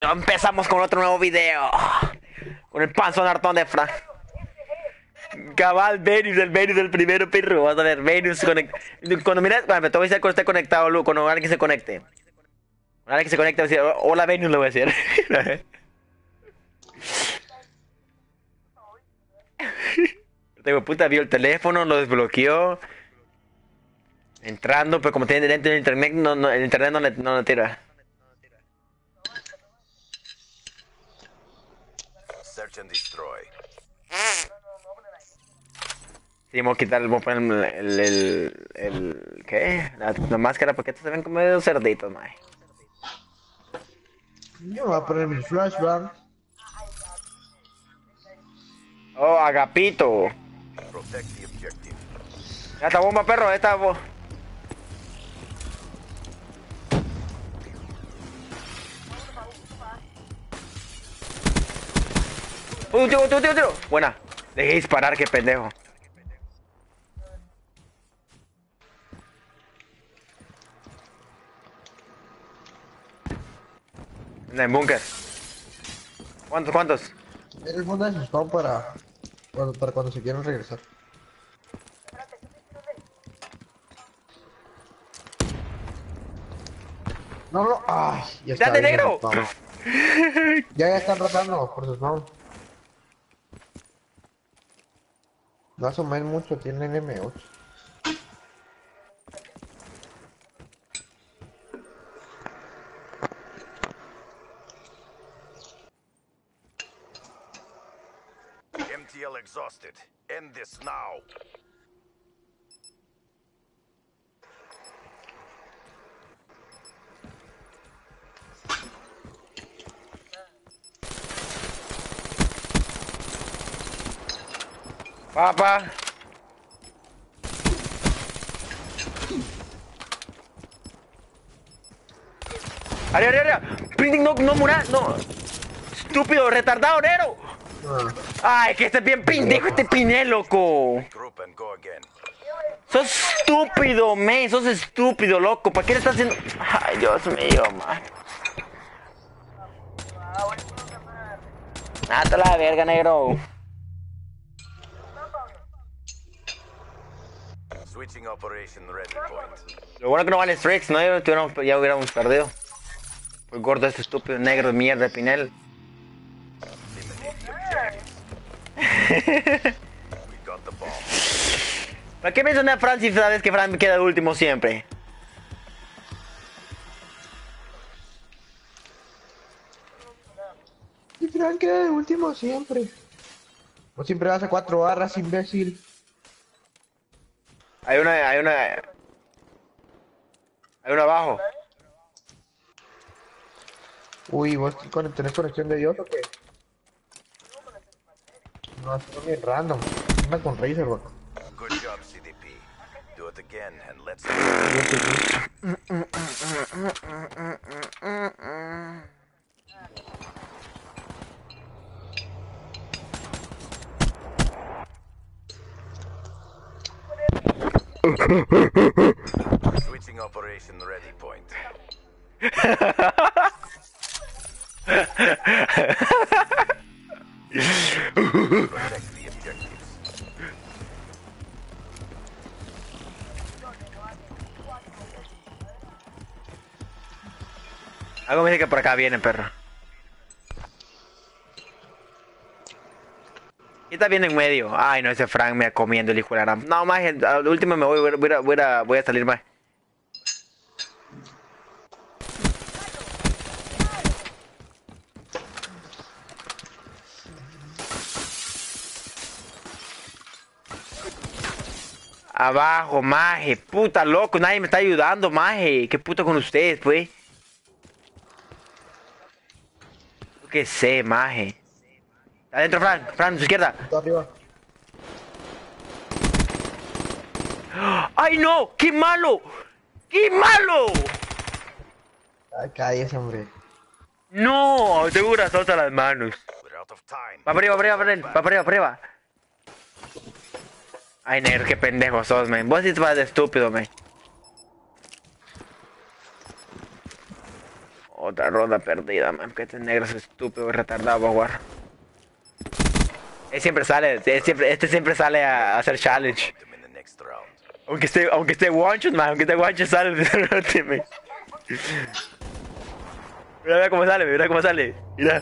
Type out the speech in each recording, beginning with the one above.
Empezamos con otro nuevo video. Con el panzón hartón de Frank. Cabal, Venus, el Venus del primero, perro. Vas a ver, Venus cuando miras, bueno, te voy a decir cuando esté conectado, cuando alguien se conecte. Cuando alguien se conecte, voy a decir, hola Venus, le voy a decir. Tengo puta, vio el teléfono, lo desbloqueó. Entrando, pero como tiene dentro del internet, el internet no le tira. Search and destroy. Sí, vamos a quitar, vamos a poner ¿qué? La máscara, porque estos se ven como medio cerditos, mae. Yo voy a poner mi flashbang. Oh, Agapito. Protect the objective. Esta bomba, perro, esta bomba. Un tiro. Buena. Dejé disparar, qué pendejo. En el búnker. ¿Cuántos? El mundo de spawn para cuando se quieran regresar. No. Ay, ya está. ¡Date, negro! Ya están rotando por su spawn. No asomen mucho, tienen M8. MTL exhausted. End this now. Papá. Arriba. Printing, no muras, no. Estúpido, retardado, Nero. Ay, que este es bien pendejo, este piné, loco. Group and go again. Sos estúpido, man. Sos estúpido, loco. ¿Para qué le estás haciendo? Ay, Dios mío, man. Hasta la verga, negro. Switching operation ready point. Lo bueno que no vale Strix, ¿no? Ya hubiéramos perdido. Fue gordo este estúpido negro de mierda de Pinel. We got the bomb. ¿Para qué mencioné a Fran si sabes que Fran queda de último siempre? Y Fran queda de último siempre. O siempre vas a 4 barras, imbécil. Hay una abajo. Uy, ¿vos tenés conexión de Dios o qué? No, esto es bien random. Anda con Razer, loco. Good job, CDP. Do it again and let's. Switching operation ready point. Protect the objectives. Algo me dice que por acá viene, perro. Y está bien en medio. Ay, no, ese Frank me comiendo el hijo de la gran. No, más, al último me voy a salir más. Abajo, maje, puta loco, nadie me está ayudando, maje. ¿Qué puta con ustedes, pues? Yo qué sé, maje. Adentro, Fran, a su izquierda. Está arriba. ¡Ay, no! ¡Qué malo! ¡Qué malo! Ay, cállese, hombre. No, segura, solta las manos. We're out of time. Va para arriba. Ay, negro, qué pendejo sos, man. Vos sí te vas de estúpido, man. Otra ronda perdida, man. Que este negro es estúpido y retardado para jugar. Él siempre sale, este siempre sale a hacer challenge. Them in the next round. Aunque esté one shot, man. Aunque esté one shot sale el ultimate. Mira cómo sale, mira cómo sale. Mira.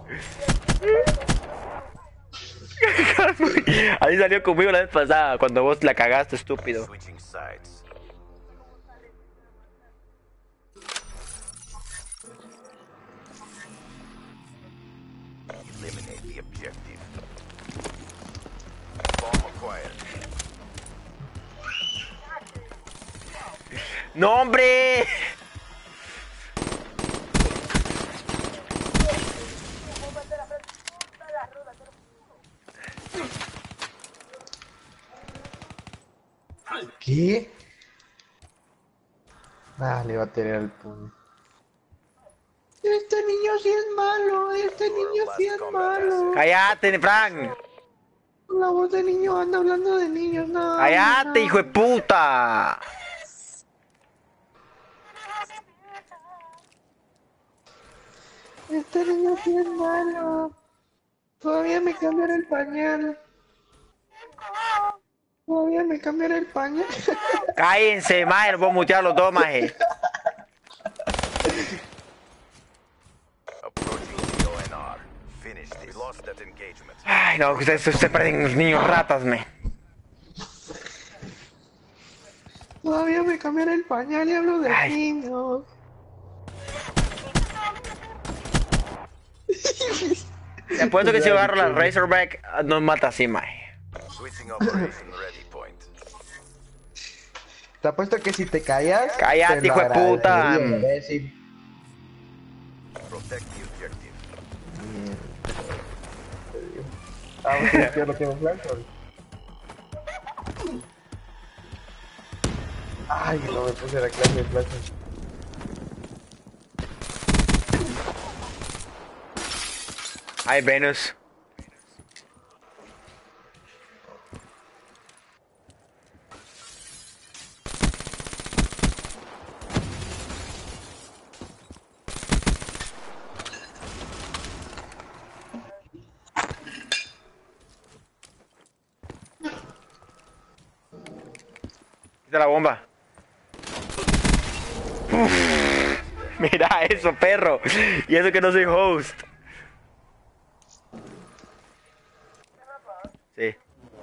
Ahí salió conmigo la vez pasada, cuando vos la cagaste, estúpido. Switching sides. Eliminate the objective. Bomb acquired. ¡No, hombre! ¿Qué? Ah, le va a tener el puño. Este niño sí es malo, este niño sí es malo. ¡Cállate, Frank! La voz de niño anda hablando de niños, no. ¡Cállate, hijo de puta! Este niño sí es malo. Todavía me cambiaron el pañal. Todavía me cambiaron el pañal. Cállense, maje, los voy a mutear los dos, maje. Approaching the ONR. Finish this. Lost that engagement. Ay, no, ustedes parecen los niños ratas, me. Todavía me cambiaron el pañal y hablo de Ay. niños. Te apuesto que si yo agarro la Razorback, nos mata así, maje. Switching operation ready point. Te apuesto que si te callas. Cállate, te lo hijo de puta. agradecería, imbécil. Protect the objective. Ah, yo no tengo flash. Ay, no me puse la clase de flash. Ay, Venus. Quita la bomba. Uf, mira eso, perro. Y eso que no soy host. Sí.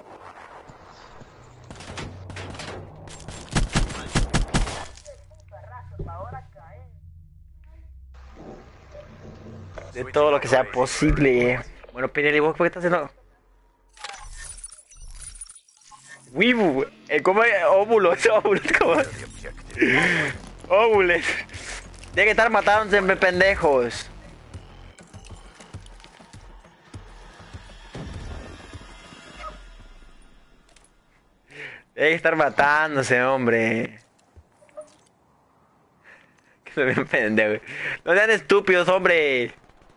De todo lo que sea posible. Bueno, Pinelli, ¿vos por qué estás haciendo? Wibu, ¿cómo es? Óvulos, óvulos, ¿cómo es? The objective. Óvulos. Tiene que estar matándose, pendejos. Tiene que estar matándose, hombre. Que soy bien pendejo. No sean estúpidos, hombre.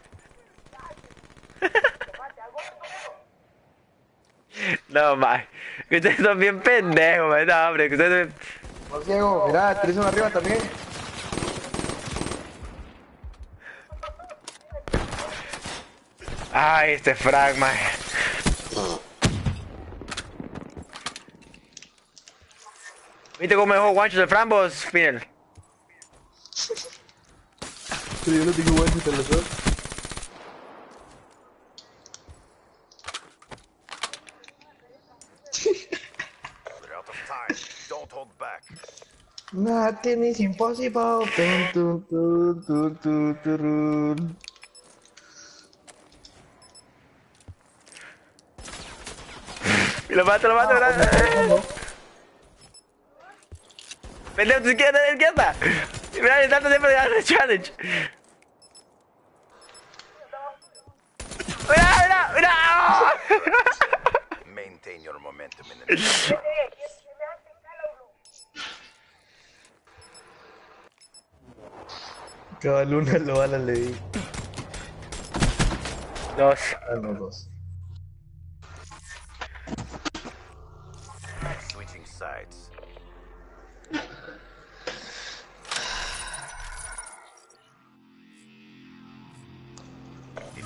No, ma. Que ustedes son bien pendejos, man. No, hombre, que ustedes son... Pues, Diego, mira, tienes uno arriba también. Ay, este frag, man. ¿Viste cómo me dejó guanchos el Frambos, Pinel? Pero yo no tengo guantes en los dos. We're out of time. Don't hold back. Nothing is impossible. Tun, tun, tun, tun, tun, turun. Y lo mato, ¿verdad? Pendejo, tu izquierda, izquierda. Mira, el tanto tiempo de dar el challenge. Mira. Maintain your momentum in the next round. Cada luna lo van a leer. Dos. Ah, no, dos. Switching sides.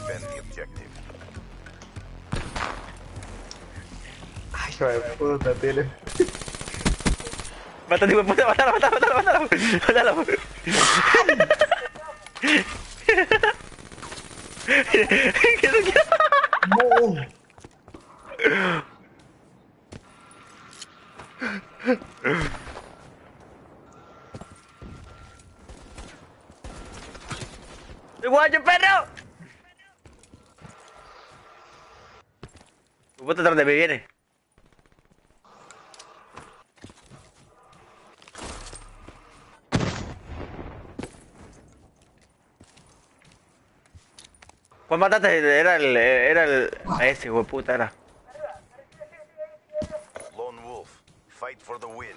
Defend the objective. Ay, hijo de puta, tele. Mátalo, hijo de puta, mátalo. ¿Qué no quiero? No. ¡El guacho, perro! Tu puta atrás de mí viene. ¿Cuál mataste? Era el... A ese, hijo de puta, era. Lone Wolf, fight for the win.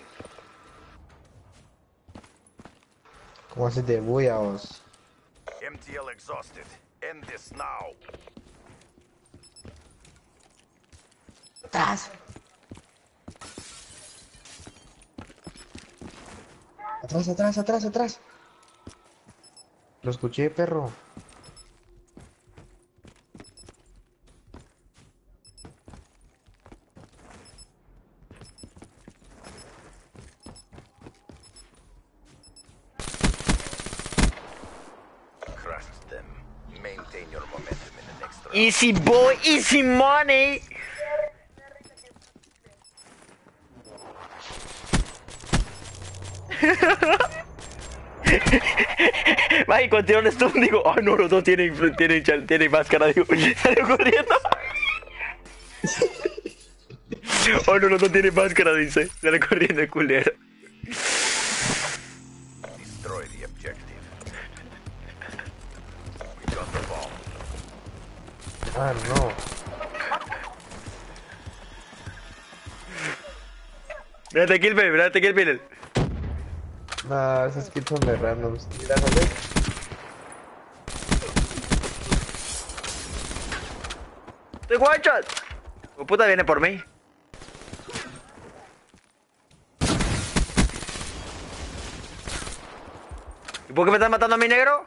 ¿Cómo haces de bulla vos? MTL exhausted. End this now. Atrás. Atrás. Lo escuché, perro. Crushed them. Maintain your momentum in the next round. Easy boy, easy money. Va y cuando tiró un stun digo, oh no, los dos tienen máscara, digo, salió corriendo. Oh no, los dos tienen máscara, dice, sale corriendo el culero. Destroy the objective. We got the bomb. Ah, no. Mírate kill, Bill. Nah, esas kills son de randoms. Mira, ¿sabes? ¡Estoy guachas! Tu puta viene por mí. ¿Y por qué me estás matando a mi negro?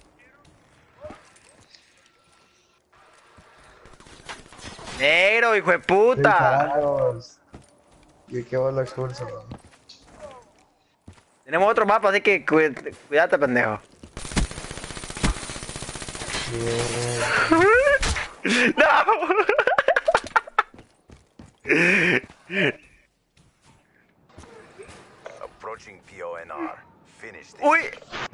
Negro, hijo de puta. Disparados. Y qué vos lo expulso, ¿no? Tenemos otro mapa, así que cuídate, pendejo. Bien. ¡No! Approaching PONR. Finish this. ¡Uy!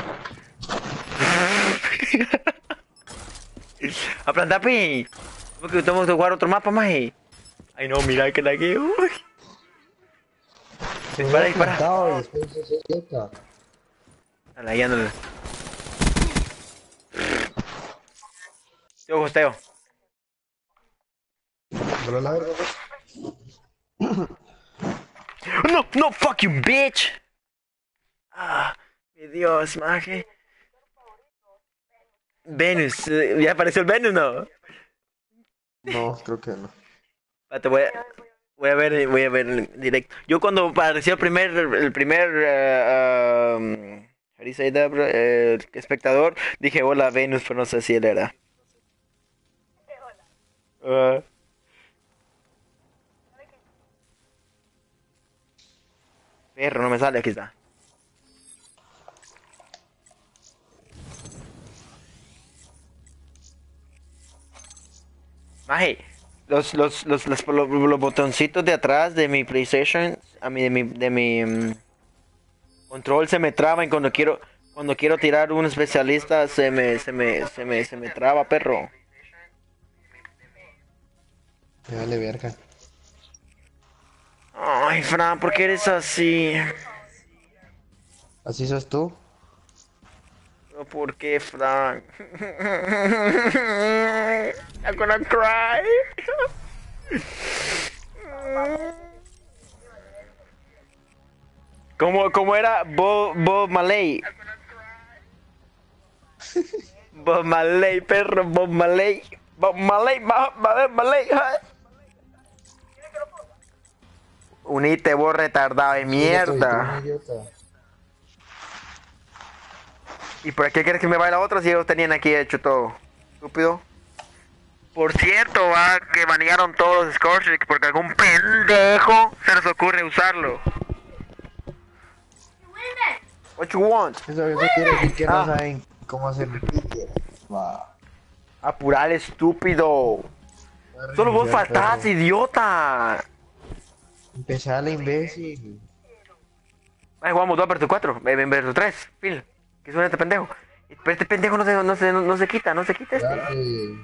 A plantar, pi. Porque tenemos que jugar otro mapa más. Ay no, mira que la que. Uy. Dispara. Plantado y después se seca. Ahí ándale. Yo gosteo. Pero la verdad, No, fuck you, bitch. Ah, mi Dios, maje. Venus, ¿ya apareció el Venus, no? no, creo que no. Espérate, voy a ver en directo. Yo cuando apareció el primer how do you say that, bro? Espectador, dije hola Venus, pero no sé si él era. Perro, no me sale, aquí está. Maje, los botoncitos de atrás de mi PlayStation, de mi control se me traban cuando quiero tirar un especialista se me traba, perro. Me vale verga. Ay, Fran, ¿por qué eres así? ¿Así sos tú? ¿Por qué, Frank? I'm gonna cry. ¿Cómo era Bob Marley? Bob Marley, perro, Bob Marley. Unite, vos retardado de mierda. ¿Y por qué quieres que me vaya la otra si ellos tenían aquí hecho todo? Estúpido. Por cierto, va que banearon todos los Scorchers porque algún pendejo se les ocurre usarlo. What you want? Eso quiere decir que no Ah. saben cómo hacer tickets. Va. Apurar, estúpido. Solo vos faltás, idiota. Empezale, imbécil. Ay, jugamos 2 versus 4, versus 3, Phil. ¿Qué suena este pendejo? Pero este pendejo no se quita este. Espérate.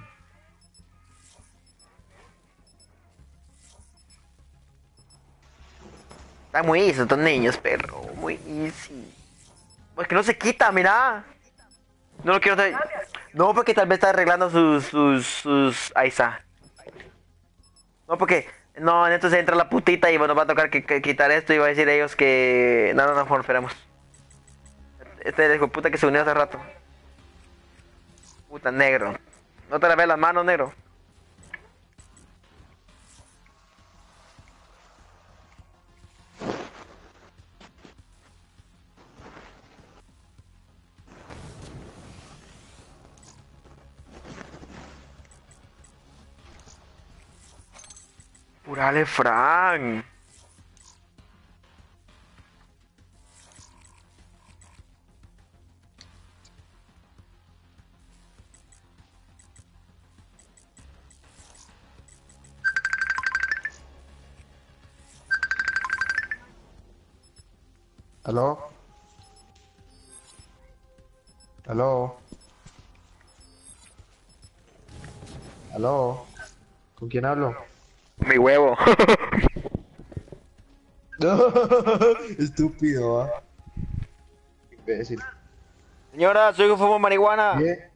Está muy easy estos niños, perro. Muy easy. Pues que no se quita, mira. No lo quiero hacer. No, porque tal vez está arreglando sus... Ahí está. No, porque... No, entonces entra la putita y bueno, va a tocar que quitar esto y va a decir ellos que... No, esperemos. Este hijo de puta que se unió hace rato. Puta, negro. No te la ves las manos, negro. Purale, Frank. ¿Aló? ¿Aló? ¿Aló? ¿Con quién hablo? Mi huevo. Estúpido, ¿ah? Imbécil. Señora, su hijo fumó marihuana. ¿Qué?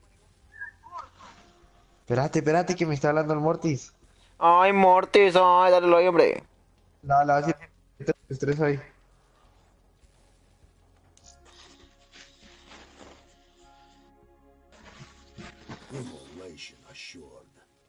Espérate, que me está hablando el Mortis. Ay, Mortis, ay, dale lo hombre. La vas a ir. Estrés ahí. Immolation assured.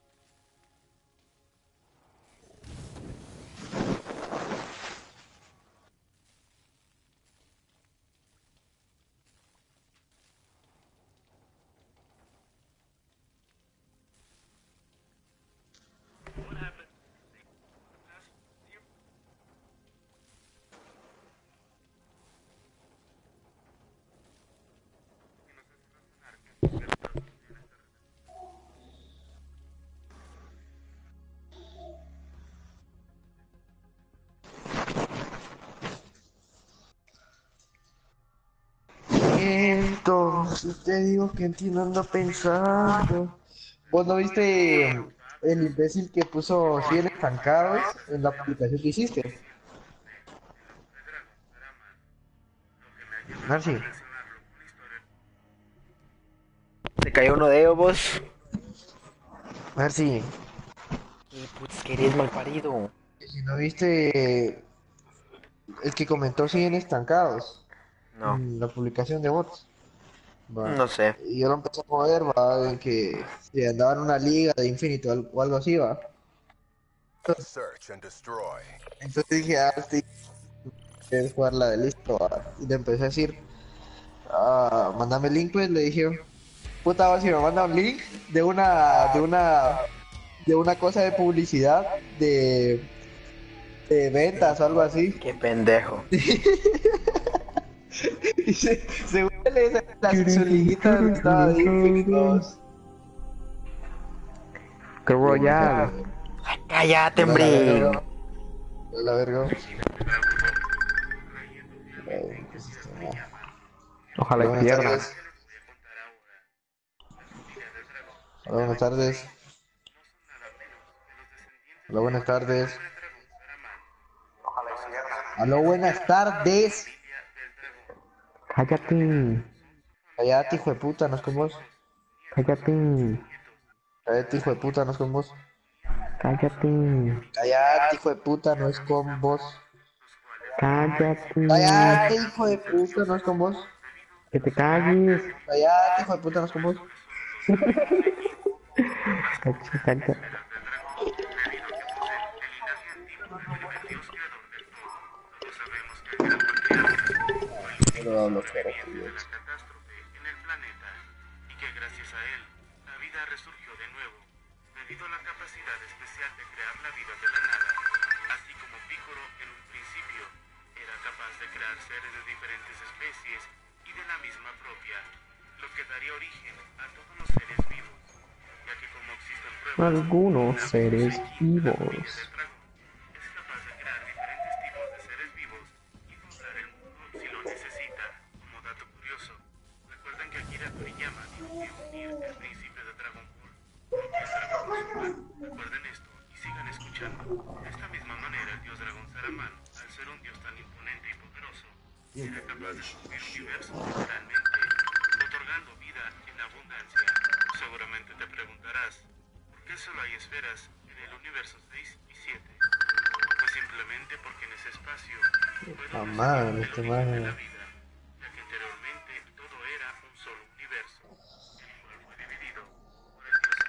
Entonces te digo que entiendo, ando pensando. ¿Vos no viste el imbécil que puso 100 estancados en la publicación que hiciste? Narci, Se cayó uno de ellos, vos. Narci, Y putz, que eres mal parido. si no viste el que comentó 100 estancados No, en la publicación de bots. Va. no sé. Y yo lo empecé a mover, va, en que si andaba en una liga de infinito o algo así, va. Search and destroy. Entonces dije, este es jugar la de listo, va. Y le empecé a decir, mándame el link, pues, le dije, puta, va, si me manda un link de una cosa de publicidad, de ventas o algo así. Qué pendejo. Y se huele su liguita donde estaba de infinitos. ¡Qué royal! Ay, cállate, La hombre. verga. La verga. Ojalá y Buenas pierda. tardes. Hola, buenas tardes. Hola, buenas tardes. Hola, buenas tardes. Cállate, Cállate, hijo de puta, no es con vos. cállate, Cállate, hijo de puta, no es con vos. cállate, Cállate, hijo de puta, no es con vos. cállate, Cállate, hijo de puta, no es con vos. que te calles. Cállate, hijo de puta, no es con vos. Cállate. Pero hablo claro, catástrofe en el planeta y que gracias a él la vida resurgió de nuevo, debido a la capacidad especial de crear la vida de la nada, así como Picoro en un principio era capaz de crear seres de diferentes especies y de la misma propia, lo que daría origen a todos los seres vivos, ya que como existen pruebas, Algunos Nabu seres Seiki, la familia vivos. del dragón, es capaz de crear diferentes tipos de seres vivos y doblar el mundo si lo necesita. Como dato curioso, recuerden que Akira Toriyama difundió un día el principio de Dragon Ball, lo que es Dragon Ball Super. Recuerden esto y sigan escuchando. De esta misma manera, el dios dragón Saruman, al ser un dios tan imponente y poderoso, era capaz de subir universos literalmente, otorgando vida en abundancia. Seguramente te preguntarás, ¿por qué solo hay esferas en el universo 6 y 7? Pues simplemente porque en ese espacio fue La donde se madre, dio este el origen de man. la vida, ya que anteriormente todo era un solo universo, el cual fue dividido por el dios.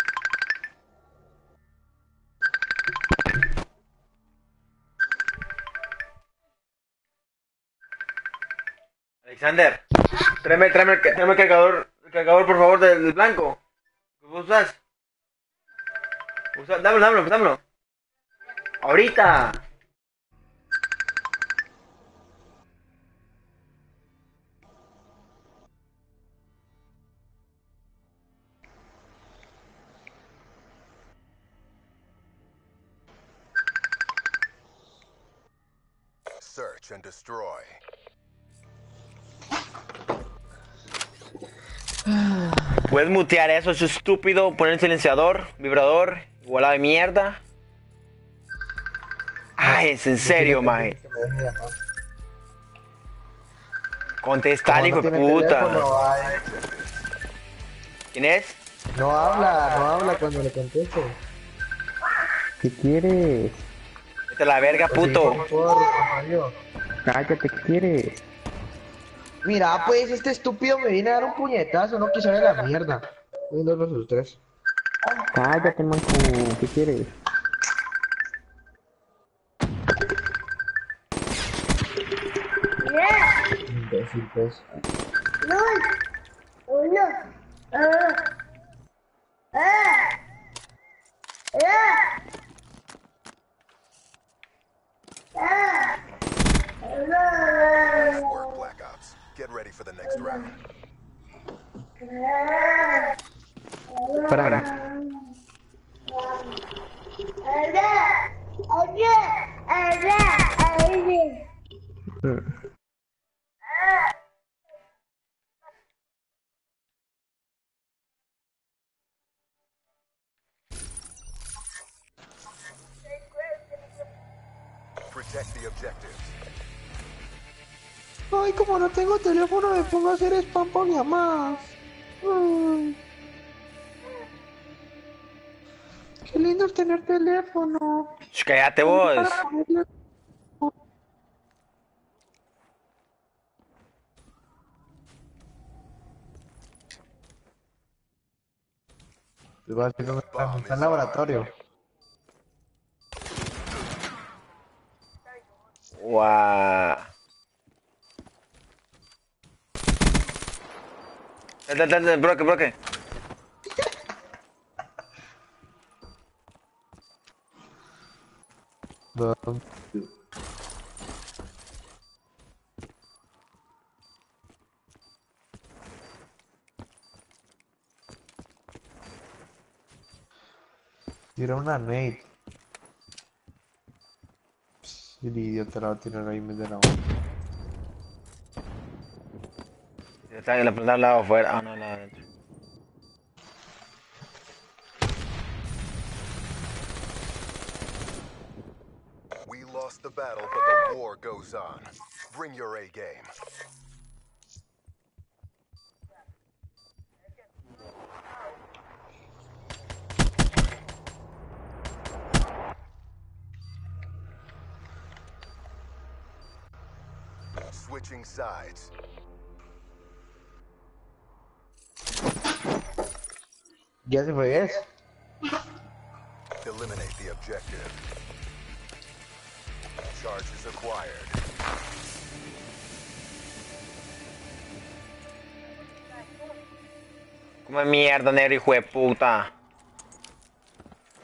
Alexander, tráeme el cargador por favor del blanco. ¿Qué vos usas? Dámelo. Ahorita. Search and destroy. ¿Puedes mutear eso, es estúpido? Poner el silenciador, vibrador, igualada de mierda. Ay, es en serio, mae. Contestar, hijo de puta. ¿Quién es? No habla cuando le contesto. ¿Qué quieres? Vete a la verga, puto. Cállate, ¿qué quieres? Mira, pues este estúpido me viene a dar un puñetazo, no quiso ver la mierda. Uno de los tres. Cállate, manco. ¿Qué quieres? Imbécil, pues. Nice work, Black Ops. Get ready for the next round. Para. Protect the objectives. Ay, como no tengo teléfono, me pongo a hacer spam por llamadas. Ay. Qué lindo es tener teléfono. Cállate vos. Para ponerle- Está en laboratorio. Guau. Dale, bloque. Tira una nade. El idiota la va a tirar ahí en vez de la otra. Está en la planta al lado afuera. Ah, no, al lado adentro. We lost the battle, but the war goes on. Bring your A game. Switching sides. Ya se fue, ¿es? Eliminate the objective. Charges acquired. Come mierda, negro, hijo de puta.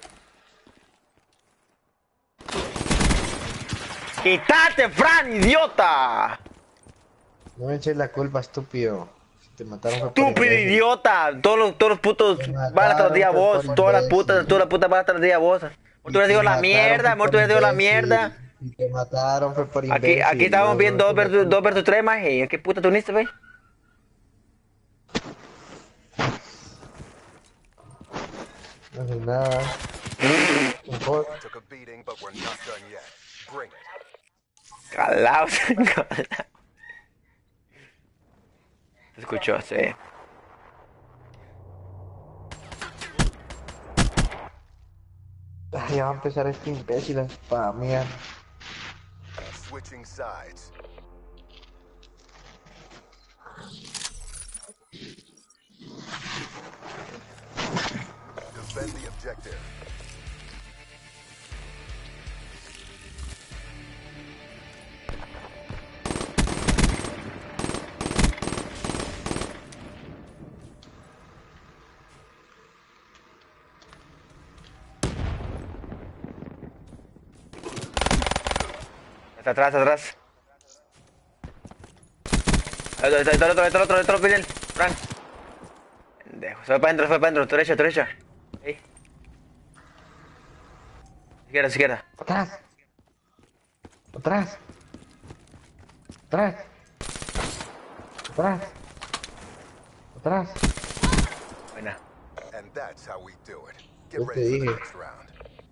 ¡Quítate, Fran, idiota! No me eches la culpa, estúpido. Si te mataron fue por ¡Estúpido imbécil. idiota! Todos los putos Te van hasta los días mataron, fue vos. por Todas imbécil. las putas van hasta los días vos. Amor, tú Y les digo te la mataron, mierda, fue amor, por tú les digo la imbécil. mierda. Y te mataron, fue por imbécil. Aquí estábamos No, viendo no te la 2 versus 3, maje. ¿Qué puta tú uniste, ve? No haces nada. Mejor. Took a beating, but we're not done yet. Bring it. Calaos. Se escuchó, sí. Ay, ya va a empezar este imbécil a spamear. Switching sides. Defend the objective. Está atrás, atrás. Está el otro, Fidel. Fran. Pendejo. Se fue para adentro, derecha. Ahí. Izquierda. Atrás. Atrás. Atrás. Atrás. Atrás. Buena. And that's how we do it. Get Yo te ready for the dije. next round.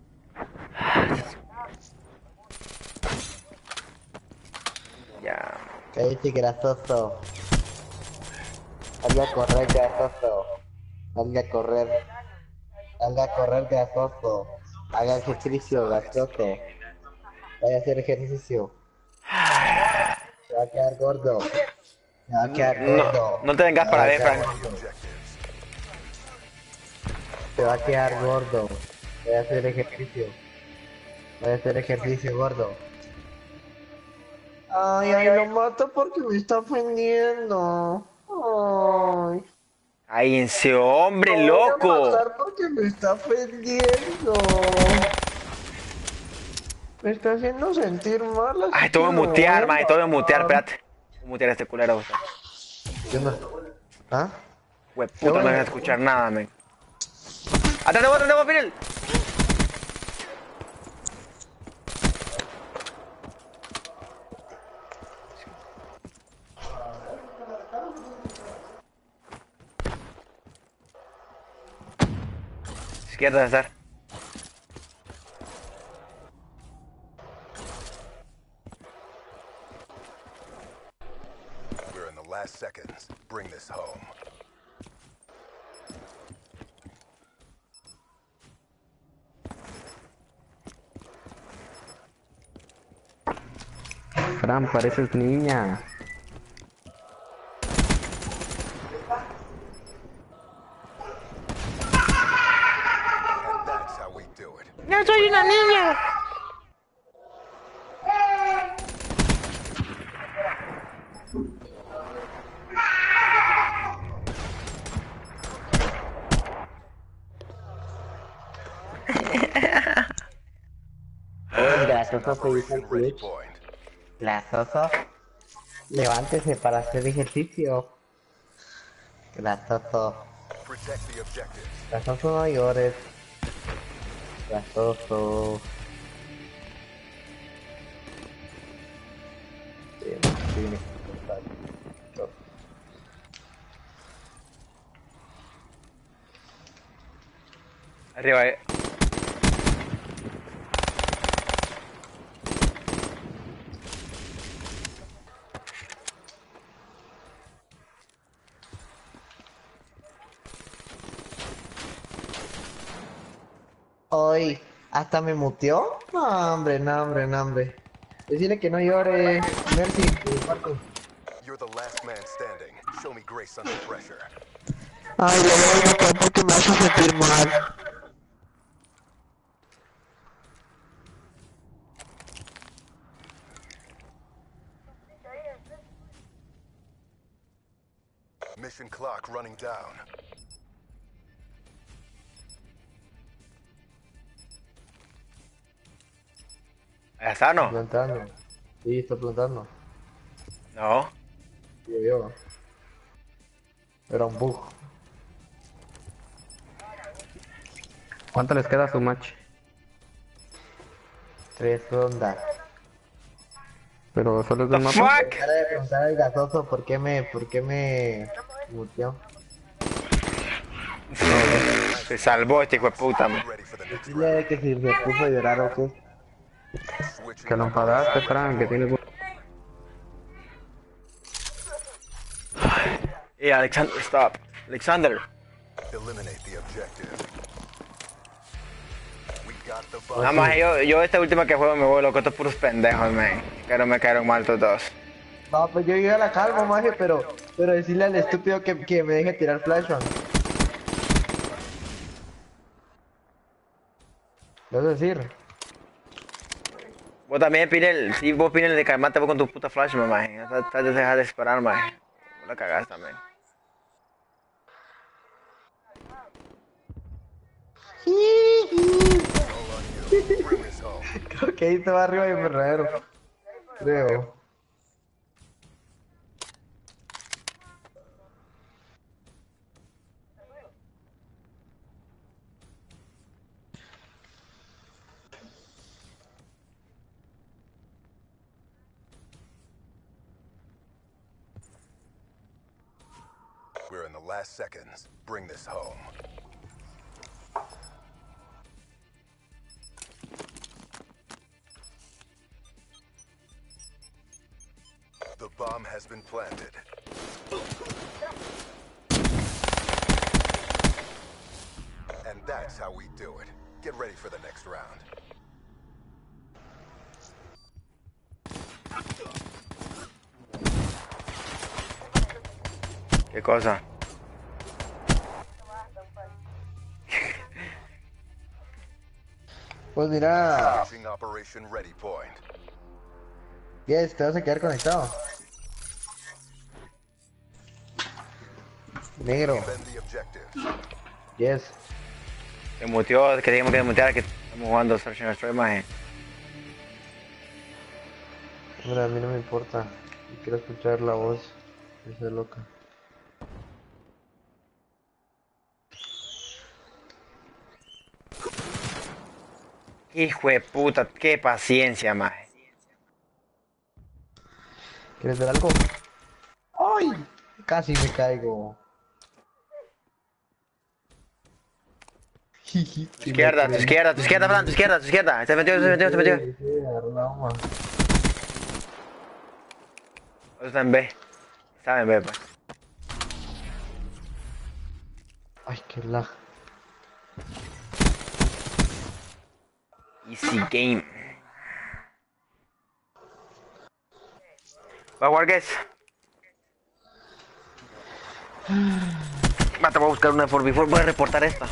Ya. Cállate, grasoso. Salga a correr, grasoso. Salga a correr. Salga a correr, grasoso. Haga ejercicio, grasoso. Vaya a hacer ejercicio. Se va a quedar gordo. Se va a quedar gordo. No te vengas para ver, Frank. The objectives. Se va a quedar gordo. Voy a hacer ejercicio. Voy a hacer ejercicio, gordo. Ay, lo mato porque me está ofendiendo. Ay. Cállense, hombre, Lo voy a loco. matar porque me está ofendiendo. Me está haciendo sentir mal. así Ay, te voy a que lo mutear, voy a maje, te voy a mutear, matar. espérate. Voy a mutear a este culero. ¿Qué onda? ¿Ah? Güey, puta, no vas a escuchar nada, men. ¡Atrás de vos, Fidel! Izquierda, César. We're in the last seconds. Bring this home. Fran, pareces niña. And that's how we do it. ¡Ya soy una niña! El grasoso se dice el Operation Ready Twitch. Point. Grasoso. Levántese para hacer ejercicio. Grasoso. Protect the objectives. Grasoso, no llores. Grasoso. Bien, bien. Arriba, Hoy, ¿hasta me muteó? No, hombre, no, hombre, no, hombre. Decirle que no llore. Mercy, Paco. You're the last man standing. Show me grace under pressure. Ay, le voy a matar porque me hace sentir mal. Mission clock running down. ¿Ya está, no? Entrando. Sí, estoy preguntando. No. Digo yo. Era un bug. ¿Cuánto les queda a su match? 3 rondas. Pero solo es de The un mapa. fuck? Ahora de preguntar al gasoso por qué me muteó. Se salvó este hijo de puta, man. Get ready for the next Dile round. que si se puso a llorar o qué. Switching Que lo operation enfadaste, ready Fran, que point. tienes... Hey, Alexander, stop. Alexander. Eliminate the objective. We got the Nada bomb. más yo esta última que juego me voy loco, estos puros pendejos, man. Pero me cayeron mal estos dos. No, pues yo llegué a la calma, maje, pero decirle al estúpido que me deje tirar flashbang. ¿Lo vas a decir? Vos también, Pinel, sí, vos Pinel de calmate vos con tu puta flash, mamá. Estás de dejar de esperar, man. No la cagaste también. Bring this home. Creo que ahí te va arriba y verdadero. Creo. We're in the last seconds. Bring this home. The bomb has been planted. And that's how we do it. Get ready for the next round. ¿Qué cosa? Pues mira, Switching operation ready point. yes, te vas a quedar conectado. Negro, Defend the objective. yes. Se muteó, que dijimos que muteara que estamos jugando Search and Destroy, maje. Mira, a mí no me importa. Yo quiero escuchar la voz. Esa loca. Hijo de puta, qué paciencia, maje. ¿Quieres ver algo? ¡Ay! Casi me caigo. Jiji. Tu izquierda, tu izquierda, tu izquierda, Fran, tu izquierda, tu izquierda. Se metió, se metió, se metió. Sí, agarró la goma. Otro está en B. Estaba en B, pues. Ay, qué lag. Easy game. ¿Va a jugar qué es? Va, te voy a buscar una 4x4, voy a reportar esta.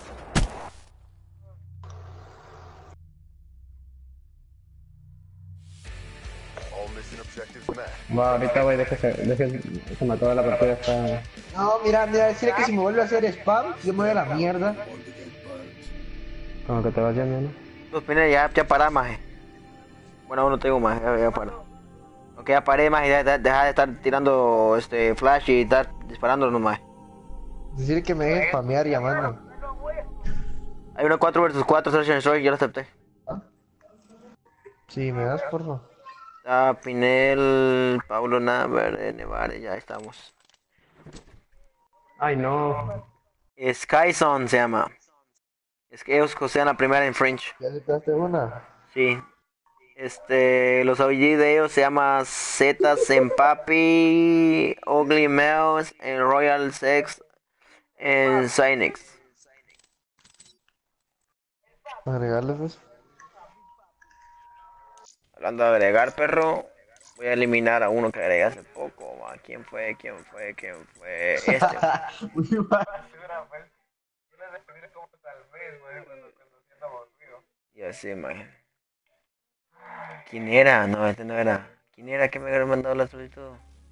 All mission objectives met. Va, ahorita, güey, se me acaba la partida, está... No, mira, decirle que si me vuelve a hacer spam, yo me voy a la mierda. Como que te vas ya, ¿no? Pues mira, ya para, maje. Bueno, aún no tengo más, ya paro. Ok, ya paré, maje, deja de estar tirando flash y estar disparando nomás. Decirle que me deje spamear llamando. Hay una 4 vs 4 Search and Destroy, ya lo acepté. Sí, me das, porfa. Está Pinel, Paulo Naver, Nevare, ya estamos. Ay, no. Skyzone se llama. Es que ellos cosean la primera en French. ¿Ya aceptaste una? Sí. Los OG de ellos se llama Z Sempapi, Ugly Mouse, en Royal Sex, en Cynex. Agregarle, pues. Hablando de agregar, perro, voy a eliminar a uno que agregué hace poco. Ma. ¿Quién fue? ¿Quién fue? ¿Quién fue? Y así, man. ¿Quién era? No, este no era. ¿Quién era que me había mandado la solicitud?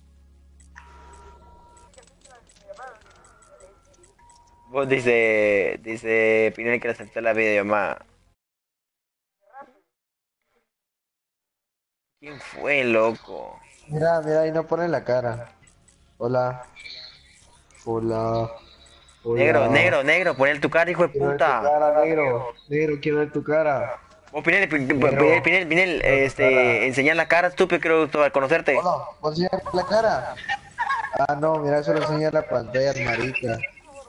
Vos dice Pinel que le acepté la videollamada. ¿Quién fue, loco? Mira, mira, ahí no pone la cara. Hola, hola, Negro, hola. negro, negro, ponle tu cara, hijo de Quiero ver tu puta. cara, negro. Negro, quiero ver tu cara. Vos, Pinel, Negro, Pinel, quiero ver tu cara. enseñar la cara, estúpido, creo, al conocerte. Hola, ¿puedo enseñar la cara? Ah, no, mira, solo enseña la pantalla, marica.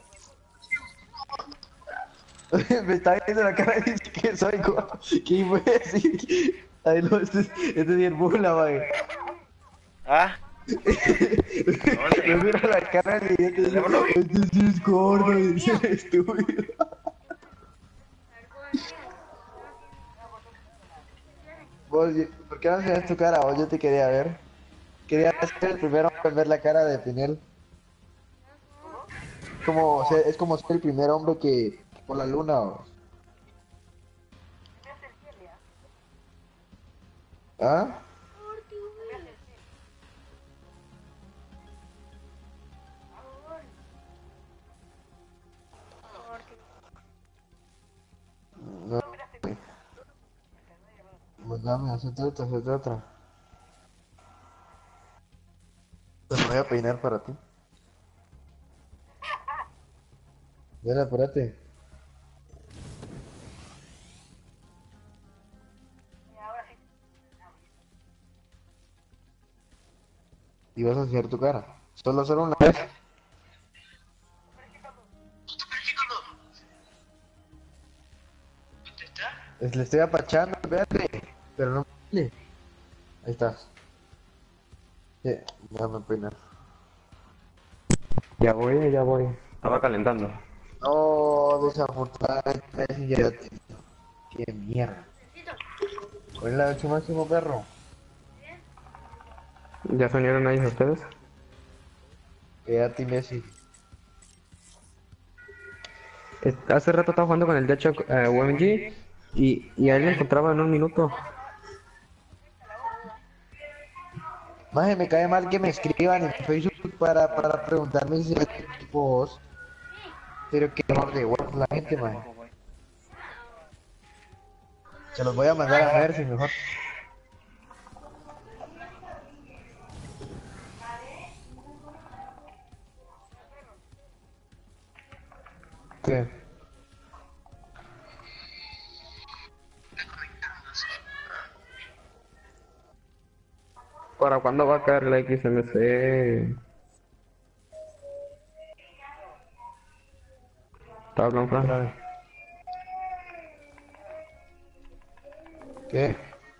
Me está viendo la cara y dice que soy gordo. ¿Qué imbécil? Ay, no, este es bien burla, mae. ¿Ah? Me ¿Dónde? mira la cara y yo te digo, ¿Teléfono? este sí es gordo, dice el estúpido. Vos, ¿por qué no enseñas tu cara? Vos, yo te quería ver. Quería ser el primero en ver la cara de Pinel. Es como ser el primer hombre que por la luna. ¿Ah? No, pues dame, hacete otra, hacete otra. Te voy a peinar para ti. Ven, apúrate. Y vas a enseñar tu cara. Solo una vez. Le estoy apachando, verde. Pero no me sale. Ahí estás. Sí, déjame peinar. Ya voy, ya voy. Estaba calentando. No, desafortunadamente ya te... Qué mierda. ¿Cuál es la 8 máximo, perro? ¿Ya se unieron ahí ustedes? Quédate, Messi. Hace rato estaba jugando con el Decho UMG y a él le encontraba en un minuto. Maje, me cae mal que me escriban en Facebook para preguntarme si soy tipo vos. Pero qué error de huevos la gente, maje. Se los voy a mandar a Mercy mejor. ¿Qué? ¿Para cuándo va a caer la XMC? ¿Está hablando, Fran? Otra vez. ¿Qué?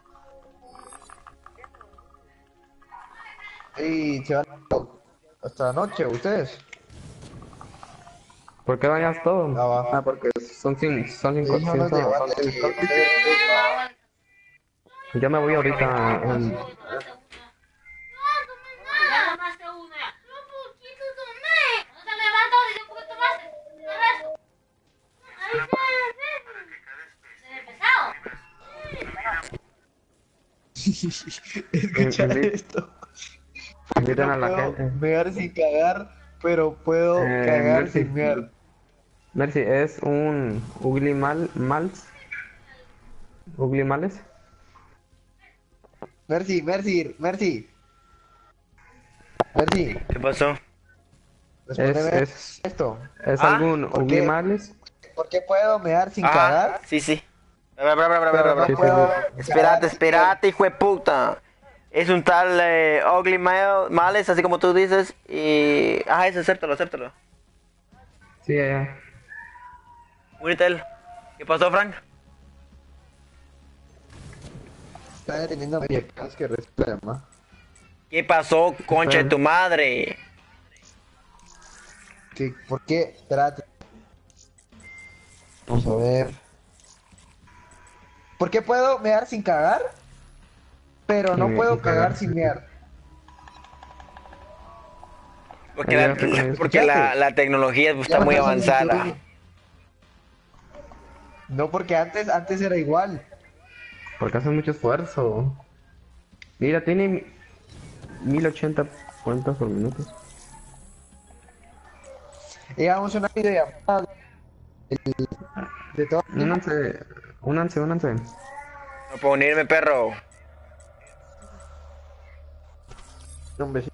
Y se van hasta la noche, ustedes. ¿Por qué vayas todo? Ah, va. Ah, porque son Sí, cinco, no nos de Yo me voy ahorita. Ya tomaste una. No, poquito tomé. No te levantas y después tomaste. ¿Qué es eso? Ahí se pesado. Escucha esto. Invitan a la Puedo gente. mear sin cagar, pero puedo cagar Mercy, sin mear. Mercy, es un Ugly Mals. Ugly Males. Mercy, Mercy, Mercy. Mercy, ¿Qué pasó? respóndeme Es esto. ¿Es Ah, algún ¿por Ugly qué? Males? ¿Por qué puedo mear sin Ah, cagar? sí, sí. Pero no Sí, sí, puedo Espérate, cagar espérate, hijo de puta. Es un tal Ugly Males, así como tú dices. Y. Ajá, eso, acéptalo, acéptalo. Sí, ya. Unitel. ¿Qué pasó, Frank? Está deteniendo media que respira. ¿Qué pasó, concha de tu madre? ¿Por qué? Espérate. Vamos a ver. ¿Por qué puedo mear sin cagar? Pero no puedo cagar sin mear. Porque, Ya estoy con ellos. porque la tecnología está Ya me muy estás avanzada. solicitando. No, porque antes era igual. Porque hace mucho esfuerzo. Mira, tiene 1080 cuentas por minuto. Íbamos una videollamada de todo. Únanse. No puedo unirme, perro. Un besito.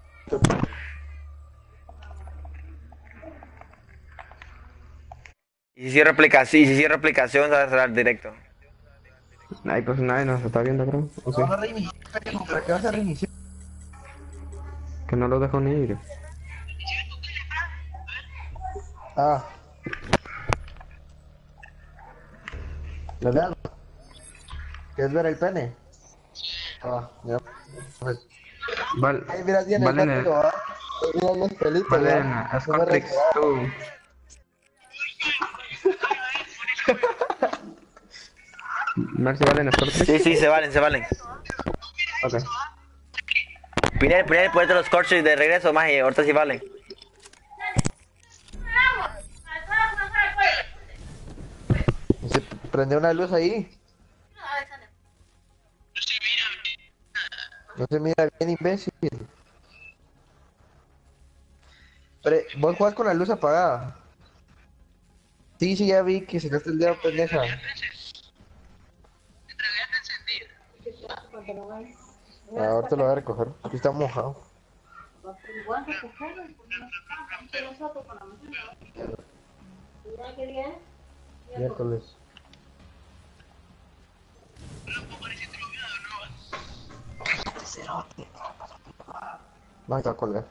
Y si cierro aplicación, va a cerrar directo. Ay, pues nadie nos está viendo, creo. ¿O sí? Vas a reiniciar, pendejo, ¿para qué vas a reiniciar? Que no lo dejo ni ir. Ah. ¿Lo de algo? ¿Quieres ver el pene? Ah, ya. Pues. Vale, Ay, mira, tiene vale, el pelo, ¿ah? Mira los pelitos, vale, ¿ah? es No me Contrix, recuerdo. tú. Mercy, vale, es Contrix. Sí, se valen, se valen. Ok. Pinel, ponete los corchos de regreso, más y ahorita sí valen. Se prendió una luz ahí. No se mira bien, imbécil. Vos jugás con la luz apagada. Sí, ya vi que sacaste el dedo, pendeja. Ahorita lo voy a recoger. Aquí está mojado. Miércoles. Vaya a colgar.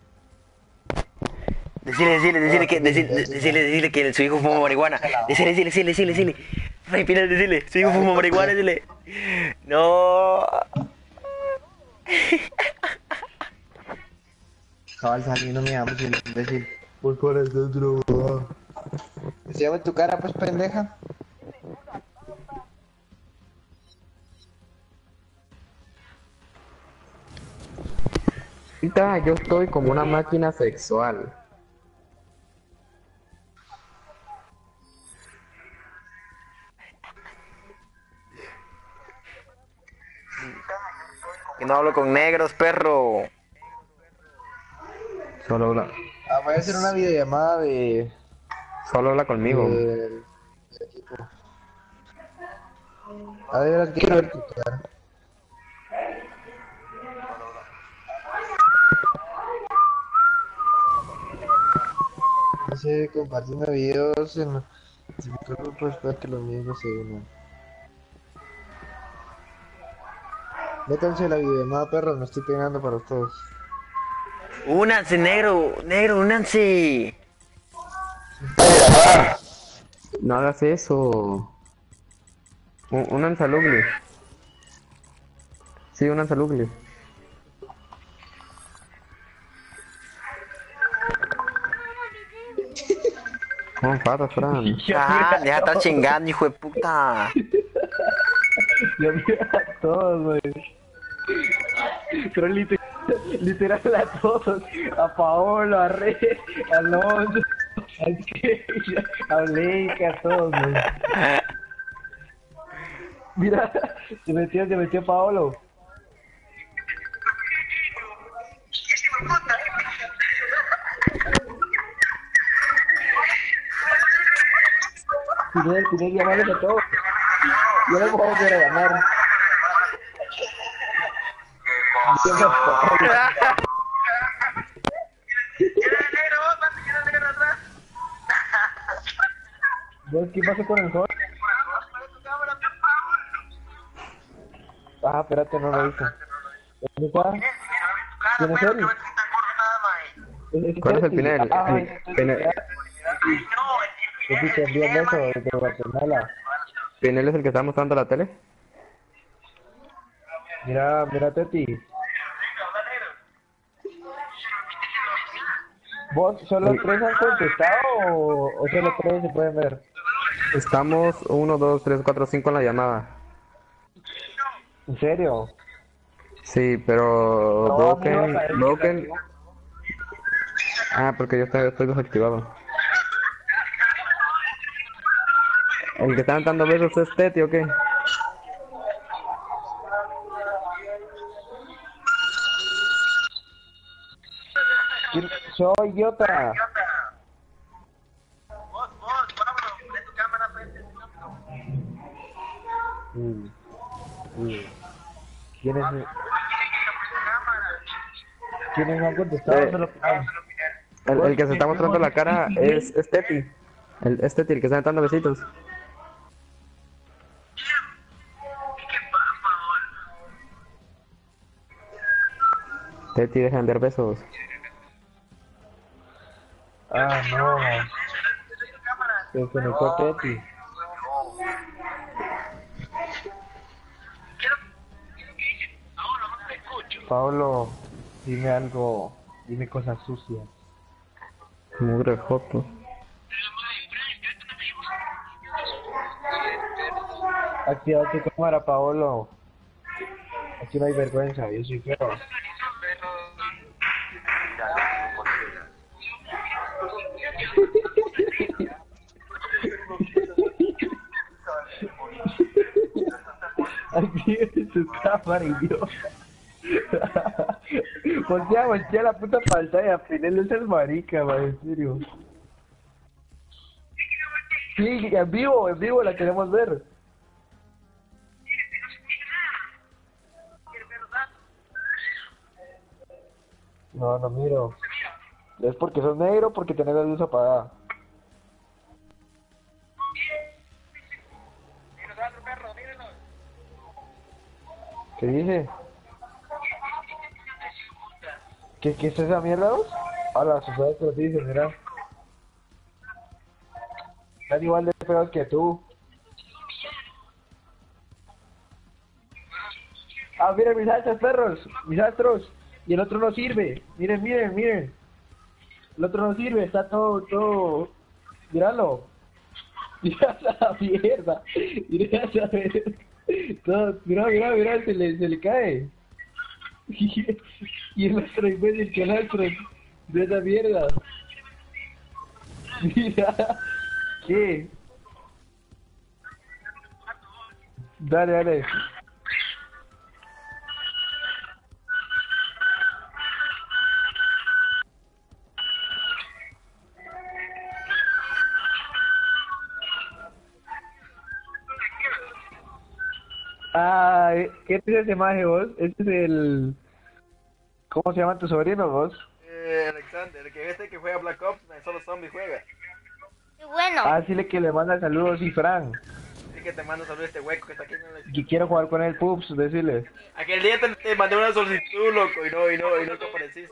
Decirle que su hijo fuma marihuana. Decirle. Ay, Pinel, decirle, su hijo fuma marihuana, decirle. No. Cabal saliendo mi amo, si imbécil. Por fuera de drogado. Se llama tu cara, pues, pendeja. Ahorita yo estoy como una máquina sexual. Que no hablo con negros, perro. Solo habla, Voy a hacer una videollamada solo habla conmigo. del equipo. A ver, quiero ver tu cara. Dice compartiendo videos en el grupo, espero que los mismos se unan. Métanse la videollamada, perros, me estoy pegando para todos. Únanse, negro, únanse. No hagas eso. Un salugli. Sí, un salugli. ¿Cómo patas, Fran? Ah, deja de estar chingando, hijo de puta. Yo vi a todos, güey. Pero literal a todos. A Paolo, a Rey, a Alonso, a Keisha, a Leica, a todos, güey. Mira, se metió Paolo. Pinel, llamarles a todos. Yo no puedo volver a llamar. ¿Qué pasó con el sol? Ah, espérate, no lo he visto. ¿Dónde está? ¿Quién es él? ¿Cuál es el Pinel? Pinel, ¿Qué te envió eso de Guatemala? Pinel es el que está mostrando la tele. Mira, Teti. ¿Vos solo tres han contestado o solo tres se pueden ver? Estamos 1, 2, 3, 4, 5 en la llamada. ¿En serio? Sí, pero No, Broken, amigo, Broken. Ah, porque yo estoy desactivado. ¿El que están dando besos es Teti o qué? Soy idiota. ¿Quién es? ¿Quiénes me han contestado? Solo... El que se está mostrando la cara es Teti. Es Teti, el que está dando besitos. Teti, dejan de dar besos. Ah, no. Se conectó Teti. Pablo, dime algo, dime cosas sucias. Mugre joto. Activa tu cámara, Paolo. Aquí no hay vergüenza, yo soy feo. Activa tu cámara, idiota. Voltea la puta pantalla, Pinel es el marica, man, en serio. Sí, en vivo la queremos ver. No, no miro. ¿Es porque sos negro o porque tenés la luz apagada? ¿Qué dice? ¿Qué es esa mierda, vos? Hola, sucede que lo dicen, mira. Están igual de feos que tú. Ah, miren mis astros, perros, mis astros. Y el otro no sirve. Miren, miren, miren. El otro no sirve, está todo. Míralo. Mira esa mierda. Mira esa mierda. Todo, mira, se le cae. Y el otro imbécil que el otro de esa mierda. Mira. ¿Qué? Dale. Ah, ¿qué es ese maje vos? Este es el... ¿Cómo se llama tu sobrino vos? Alexander, el que juega Black Ops, solo zombie juega. Qué bueno. Ah, dile que le manda saludos y Fran. Sí que te mando saludos este hueco que está aquí en el... Que quiero jugar con él, pups, decirle. Aquel día te mandé una solicitud, loco, y no te apareciste.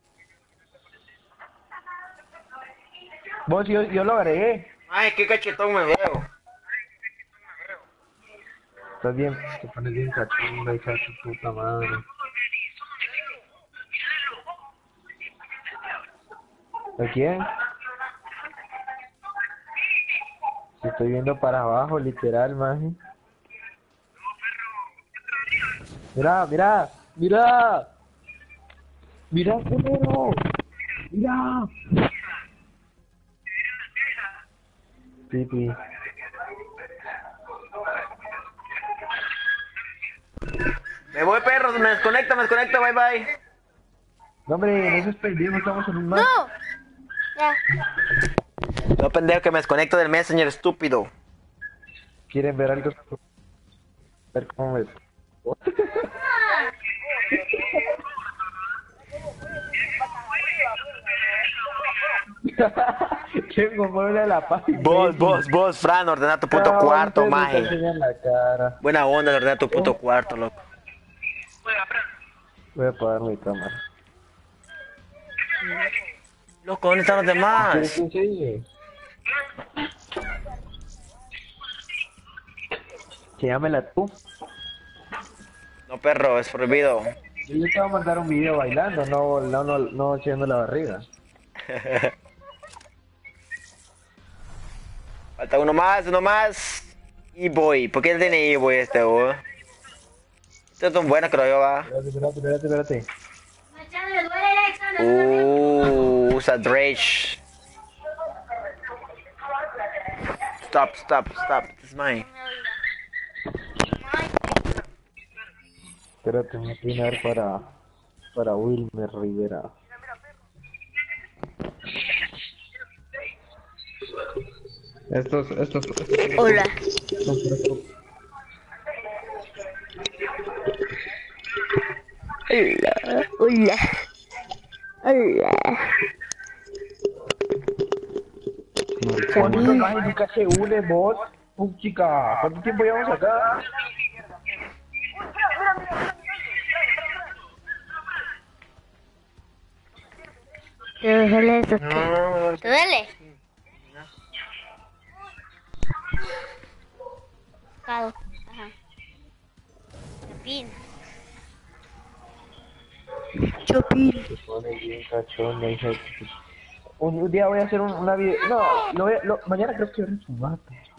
Vos, yo lo agregué. Ay, qué cachetón me veo. Estás bien, te pones bien cachonda, hija de tu puta madre. ¿A quién? Si estoy viendo para abajo, literal, maje. Mira. Mira, primero. Mira. Pipi. Me voy, perros, me desconecto, bye. No, hombre, no seas pendejo, estamos en un mapa. No. Ya. No, pendejo, que me desconecto del Messenger, estúpido. ¿Quieren ver algo? Ver cómo me... ¿Quién mueve la página? Vos, Fran, ordena tu puto cuarto, maje. Buena onda de ordenar tu puto cuarto, loco. Voy a apagar mi cámara. Loco, ¿dónde están los demás? ¿Quieres que enseñe? Llámela tú. No, perro, es prohibido. Yo te voy a mandar un video bailando, no echando la barriga. Falta uno más. E-Boy, ¿por qué él tiene E-Boy este, güey? Este es tan bueno, creo yo, va. Espérate. Machado, le duele Alexander. Usa Drake. Stop. This is mine. Espérate, me voy a opinar para Wilmer Rivera. Estos. Hola. Hola. ¿Cuántos más nunca se une, vos? Chica, ¿cuánto tiempo llevamos acá? ¿Te duele eso? ¿Te duele? Ajá. Chopin. Se pone bien cachón, hija de un día voy a hacer una video... No, mañana creo que voy a fumar.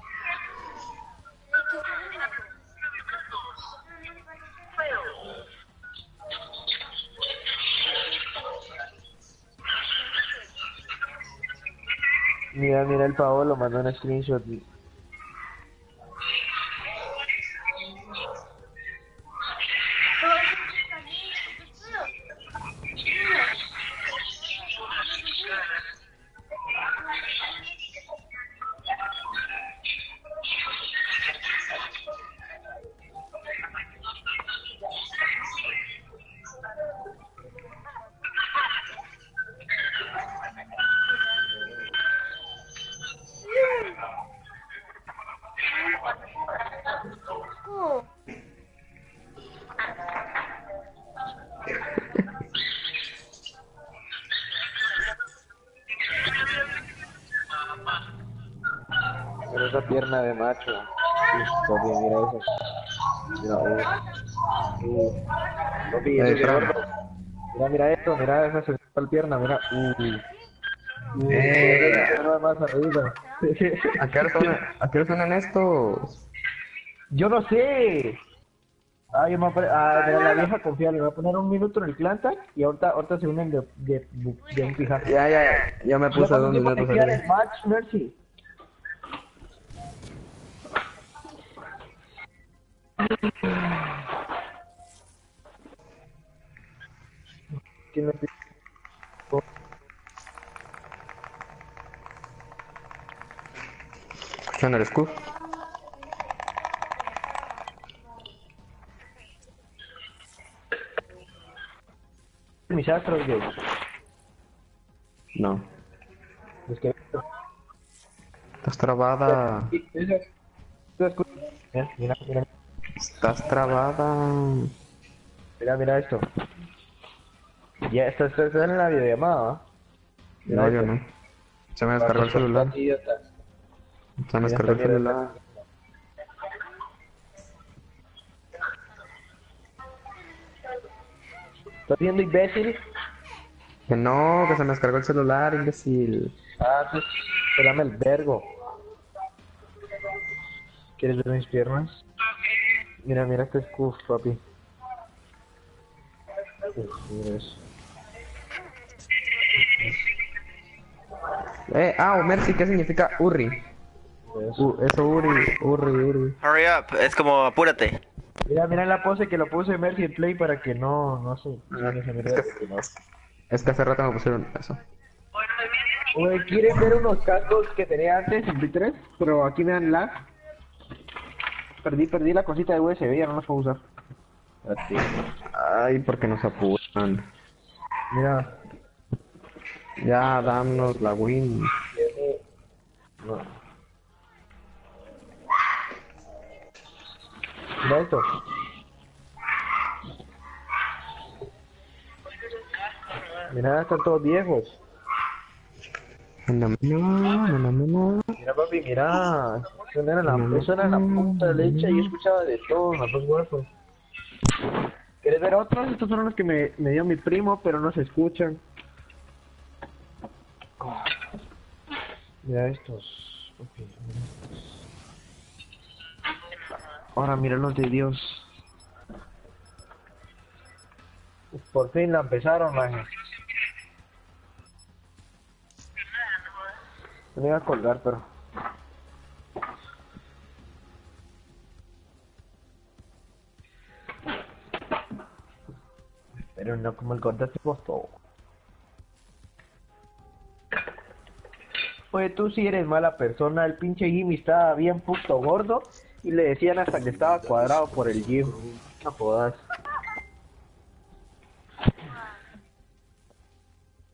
Mira el pavo, lo mandó en screenshot. Pero esa pierna de macho. Papi, mira eso. Papi, eso es gordo. Mira esto, mira esa sensual pierna, mira. Más arriba. ¿A qué hora suenan estos? Yo no sé. Yo me voy a de la vieja confiable, me voy a poner un minuto en el Clantag y ahorita se unen de un fijar. Ya me puse 2 minutos en ahí. el match, Mercy. ¿Quién me pidió? ¿Escuchan el scoop? Mis astros, güey. No. Es que... Estás trabada. Mira. Estás trabada. Mira esto. Ya, estás en la videollamada, ¿eh? No, yo no. Se me descargó el celular. Se me descargó el celular. ¿Estás viendo, imbécil? Que no, que se me descargó el celular, imbécil. Pues, espérame el vergo. ¿Quieres ver mis piernas? Mira este scoop, papi. Mira eso. Mercy, ¿qué significa Urri? Eso Urri. Hurry up, es como apúrate. Mira la pose que lo puse Mercy en Play para que no se Es que hace rato me pusieron eso. Oye, ¿quieren ver unos cascos que tenía antes en Play 3? Pero aquí me dan lag. Perdí la cosita de USB, ya no los puedo usar. Ay, porque nos apuran. Mira. Ya, danos la win. No. Mira esto. Mira, están todos viejos. Mira, papi, mira. Eso era la puta leche y yo escuchaba de todo, los dos huevos. ¿Quieres ver otros? Estos fueron los que me dio mi primo, pero no se escuchan. Mira estos. Okay, mira estos. Ahora mira los de Dios. Por fin la empezaron, maje. Me iba a colgar, pero... Pero no como el gordo te costó. Oye, tú sí eres mala persona. El pinche Jimmy estaba bien puto gordo y le decían hasta que estaba cuadrado por el gym. No jodas.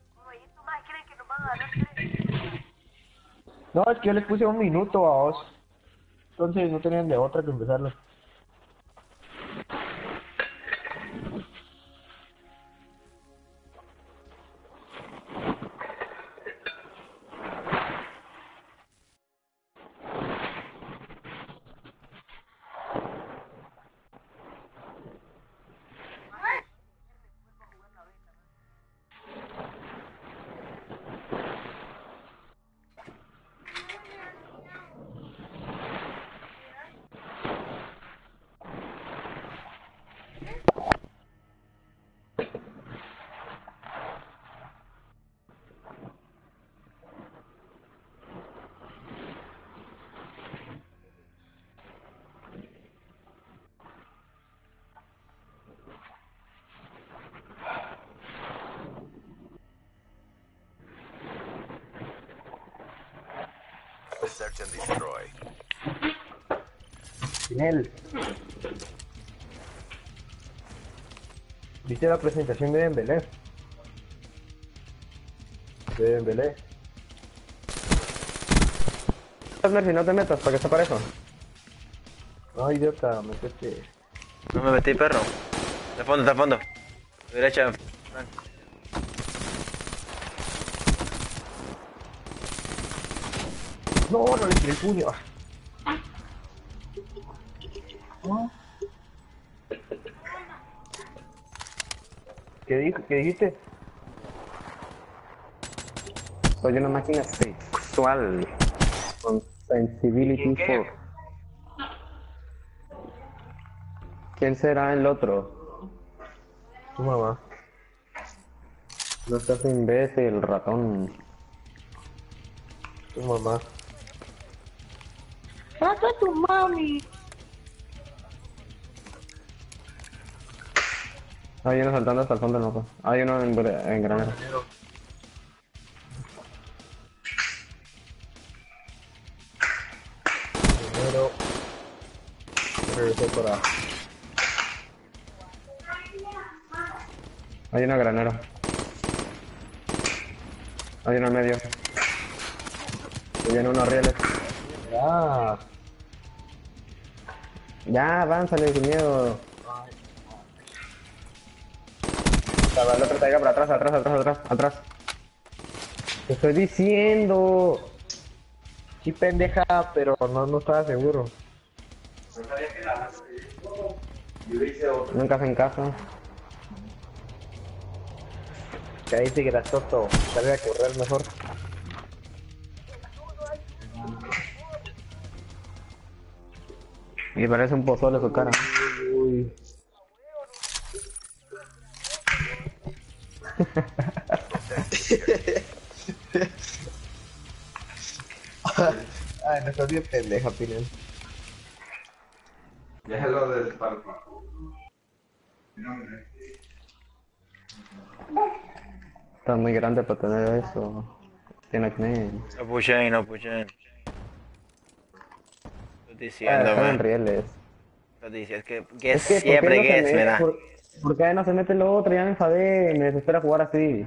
No, es que yo les puse 1 minuto a vos. Entonces no tenían de otra que empezarlo. Search and destroy. Pinel. ¿Viste la presentación de Dembélé? De Dembélé. Mercy, no te metas, ¿para qué está para eso? No, idiota, metete. No me metí, perro. De fondo, de fondo. Derecha. No, no le tiré el puño. ¿Qué dijo? ¿Qué dijiste? Soy una máquina sexual. Con sensibility for. ¿Quién será el otro? Tu mamá. No seas imbécil, ratón. Tu mamá. Trata a tu mami. Hay uno saltando hasta el fondo del mapa. Hay uno en granero. Primero. Regresé para. Hay uno granero. Hay uno en medio. Y viene unos rieles. Ah. Ya, avánzale sin miedo. El otro te llega para atrás, atrás. Te estoy diciendo. Sí, pendeja, pero no estaba seguro. Nunca hacen caso. Que dice que grasoso. Sale a correr mejor. Y parece un pozole su cara. Uy. Ay, no estás bien pendeja, Pinel. Déjalo del parque. Está muy grande para tener eso. Tiene acné. No pushen, no pushen. Estoy diciendo, Están en man. rieles. Estoy diciendo que Es que, siempre ¿por qué no que se es, mete? mira. ¿Por qué no se mete lo otro? Ya me enfadé, me desespera jugar así.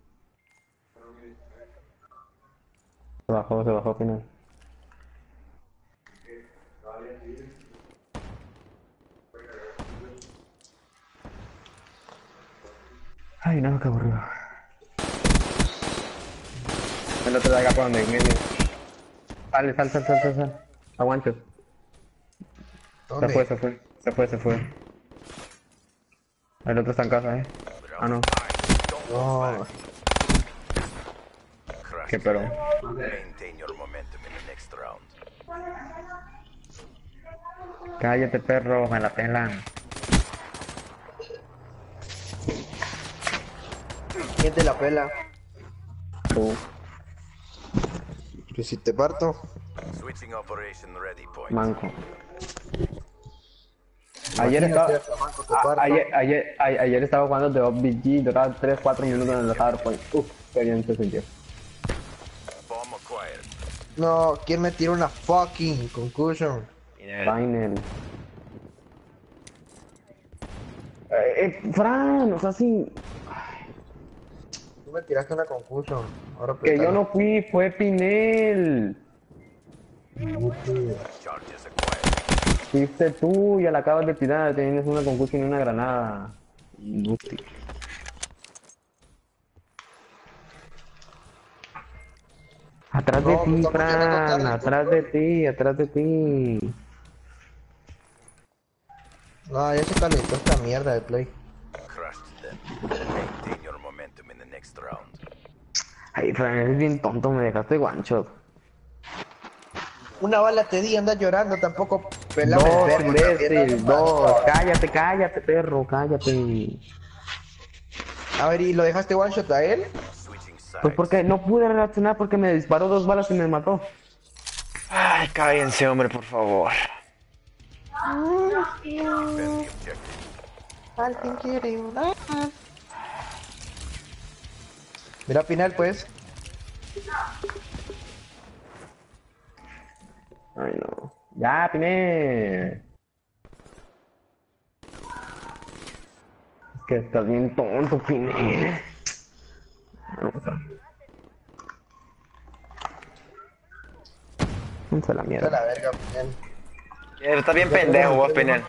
Se bajó final. Ay, no, qué aburrido. El otro de acá por donde en medio. Sal. Aguanto. ¿Dónde? Se fue. El otro está en casa, Ah, no. No. ¿Qué pero? Maintain your momentum in the next round. Cállate, perro, me la pelan. ¿Quién te la pela? Tú. Pues si te parto. Switching operation ready point. Manco. Ayer estaba, ayer estaba jugando de OBG, duraba 3-4 minutos en el PowerPoint. Qué bien se sintió. Bomb acquired. No, ¿quién me tira una fucking concussion? Final. Fran, o sea, sí. Tú me tiraste una concussion. Ahora Que yo no fui, fue Pinel. Charges acquired. Fuiste tú, ya la acabas de tirar, tienes una concussion y una granada. Inútil. Atrás de No, ti, me estamos llegando Fran, tarde, atrás de ti, atrás de ti. No, ya se calentó esta mierda de play. Crushed them. Maintain your momentum in the next round. Ay, Fran, eres bien tonto, me dejaste one shot. Una bala te di, andas llorando, tampoco pelame el Dos, verbo. imbécil, dos. Cállate, cállate, perro, cállate. A ver, ¿y lo dejaste one shot a él? Switching sides. Pues porque no pude reaccionar porque me disparó 2 balas y me mató. Ay, cállense, hombre, por favor. Defend the objective. Alguien quiere una. Mira Pinal, pues. Ay, no. Ya, Piné. Es que estás bien tonto, Piné. Vamos a la De mierda. la verga, Pinal. Está bien pendejo vos, Pinel.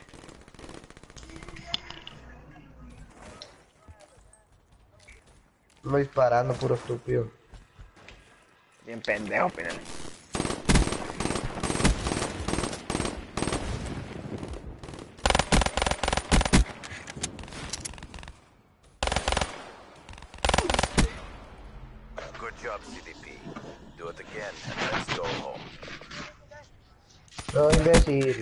Lo disparando, puro estúpido. Bien pendejo, Pinel. Good job, CDP. Do it again and let's go home. No, imbécil.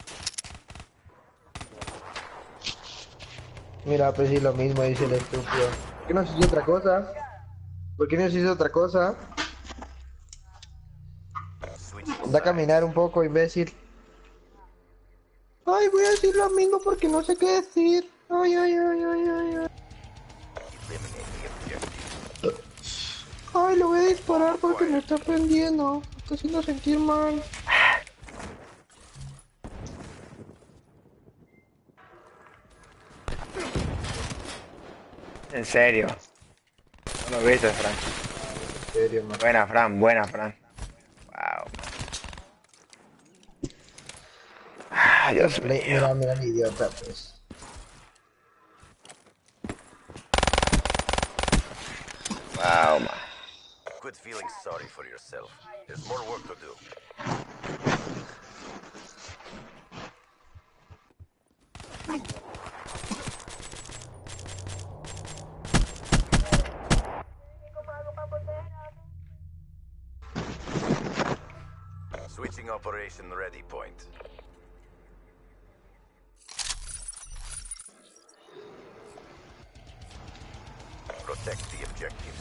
Mira, pues sí, lo mismo dice el estúpido. ¿Por qué no se hizo otra cosa? ¿Por qué no se hizo otra cosa? Switching Anda a caminar un poco, imbécil. Ay, voy a decir lo mismo porque no sé qué decir. Ay, ay, ay, ay, ay, ay. eliminate the objective. Ay, le voy a disparar porque me está prendiendo. Me está haciendo sentir mal. En serio. No lo viste, Fran. En serio, man. Buena, Fran, buena, Fran. Wow. Ah, Dios mío. Mira, mira el idiota, pues. Wow, man. Quit feeling sorry for yourself. There's more work to do. Switching operation ready point. Protect the objectives.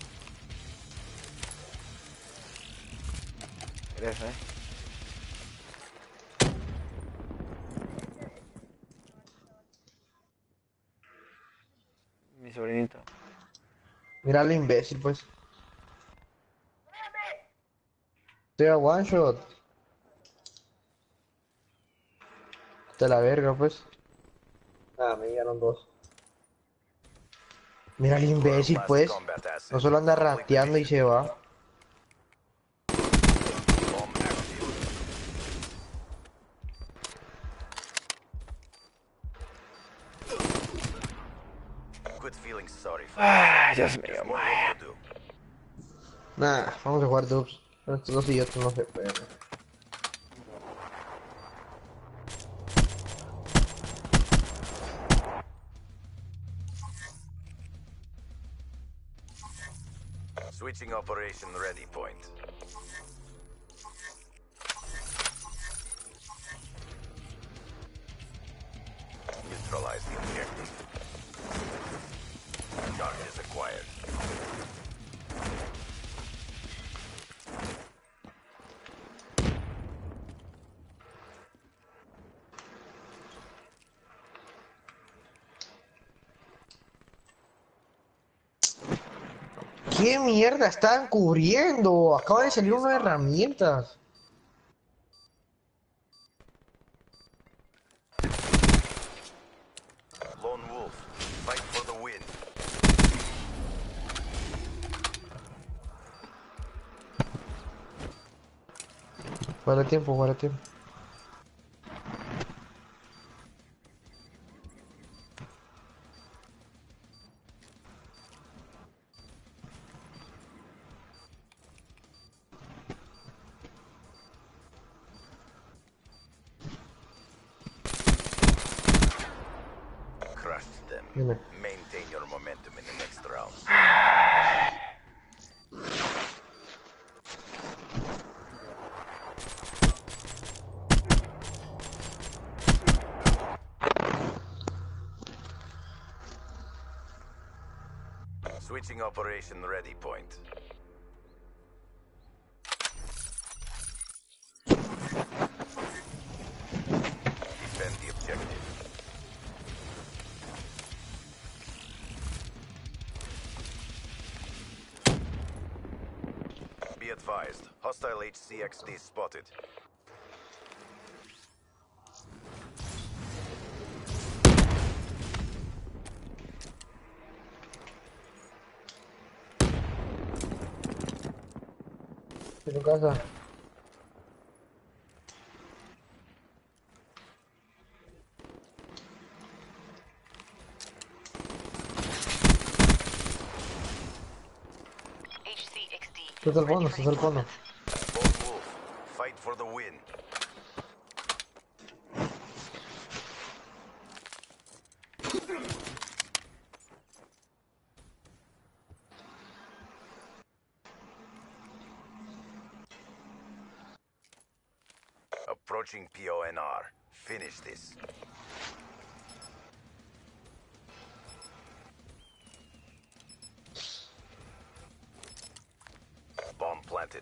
¿Crees, Mi sobrinito. Mira al imbécil, pues. Estoy a one shot. De la verga, pues. Ah, me llegaron dos. Mira al imbécil, Last pues. combat asset. No solo anda rateando y se va. Bomb active. Quit feeling sorry for Ay, Dios mío, There's more man. work to do. Nah, vamos a jugar dubs. Con estos dos idiotas no se puede. Switching operation ready point. Neutralize the objective. Charges acquired. ¿Qué mierda están cubriendo? Acaba de salir una herramientas. Lone Wolf, fight for the win. Fuera de tiempo, fuera de tiempo. Crushed them. Dime. Maintain your momentum in the next round. Switching operation ready point. Defend the objective. Be advised, hostile HCXD spotted. En tu casa. Estás al fondo, estás al fondo. Lone Wolf, fight for the win. Approaching PONR. Finish this. Bomb planted.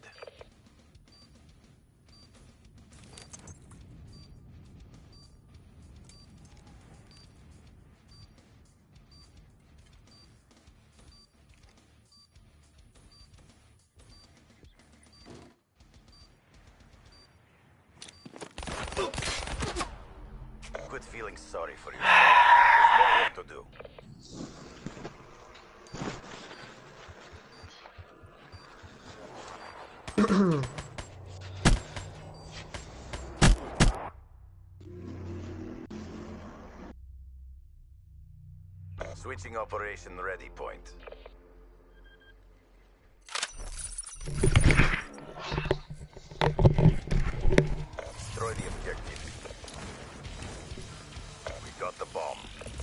Quit feeling sorry for yourself. There's more work to do. Switching operation ready point. Destroy the objective. We got the bomb.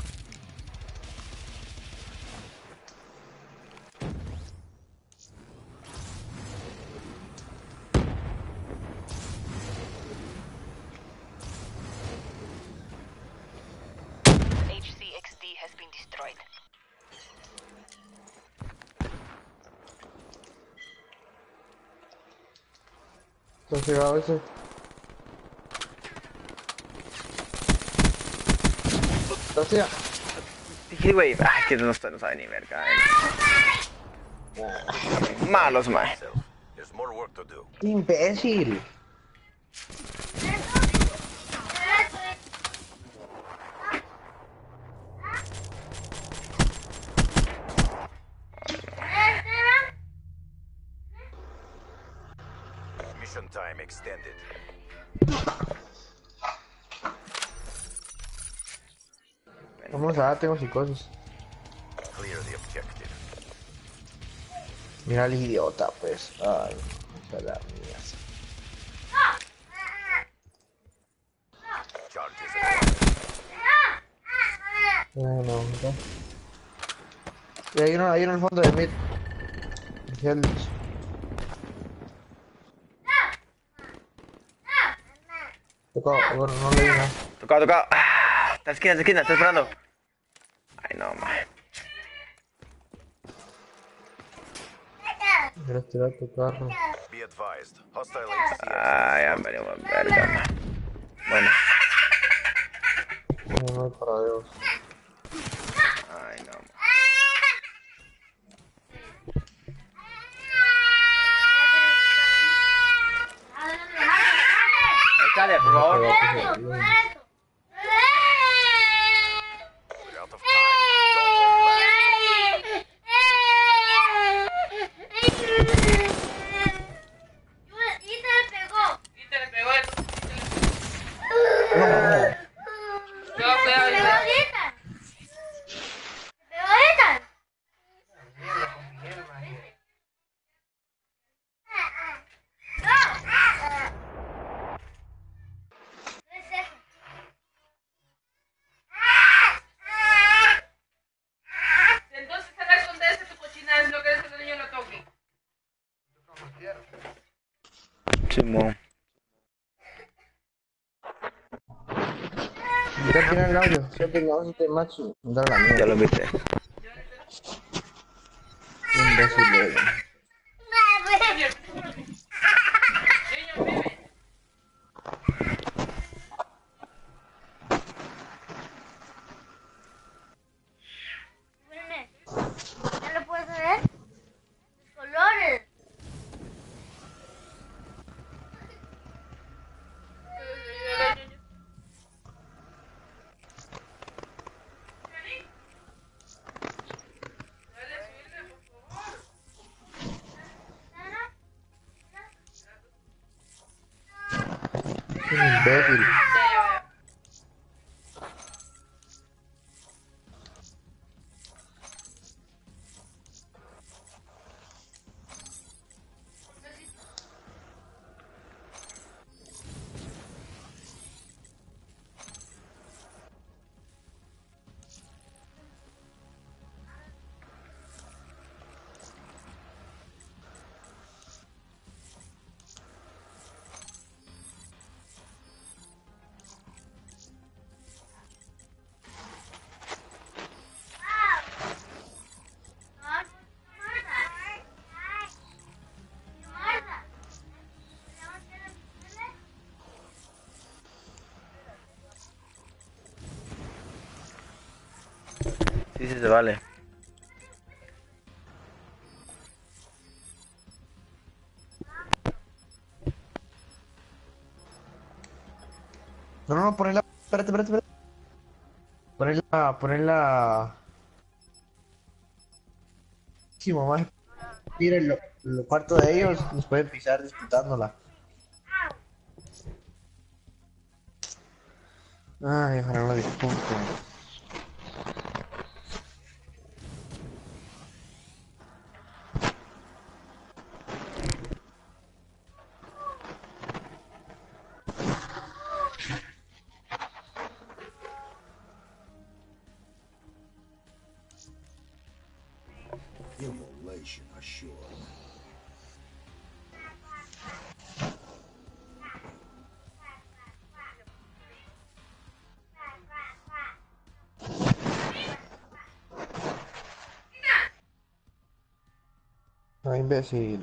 HCXD has been destroyed. ¿Estás llegado ese? ¿Estás ya? Sí, güey. Ay, que no sabe ni verga. Malos, man. There's more work to do. ¡Imbécil! Mission time extended. Vamos a tengo psicosis. Clear the objective. Mira el idiota, pues. Ay, esa es la mía. Charges acquired. No, no. Y hay uno en el fondo de mid. Hells. Tocado, bueno, no le di nada. Tocado. Ah, está esquina, está esperando. Ay, no, man. Gracias a tu carro. Be advised, hostile HCXD. Ay, ya me dio verga, man. Bueno. No, para Dios. Ay, no, man. Échale, por favor. We're out of time. Don't hold back. Y te le pegó. Simón. Ya tiene el audio. Siempre no vas a tener macho. Dale la mierda. Ya lo viste. Imbécil, Miren, ¿ya lo puedes ver? Los colores. Es un imbécil. Sí, sí, se vale. No, no, no, ponela. Espérate, espérate, espérate. Ponela. Sí, mamá. Miren, lo cuarto de ellos nos pueden pisar disputándola. Ay, ojalá no la disputen. Immolation assured. Ay, imbécil.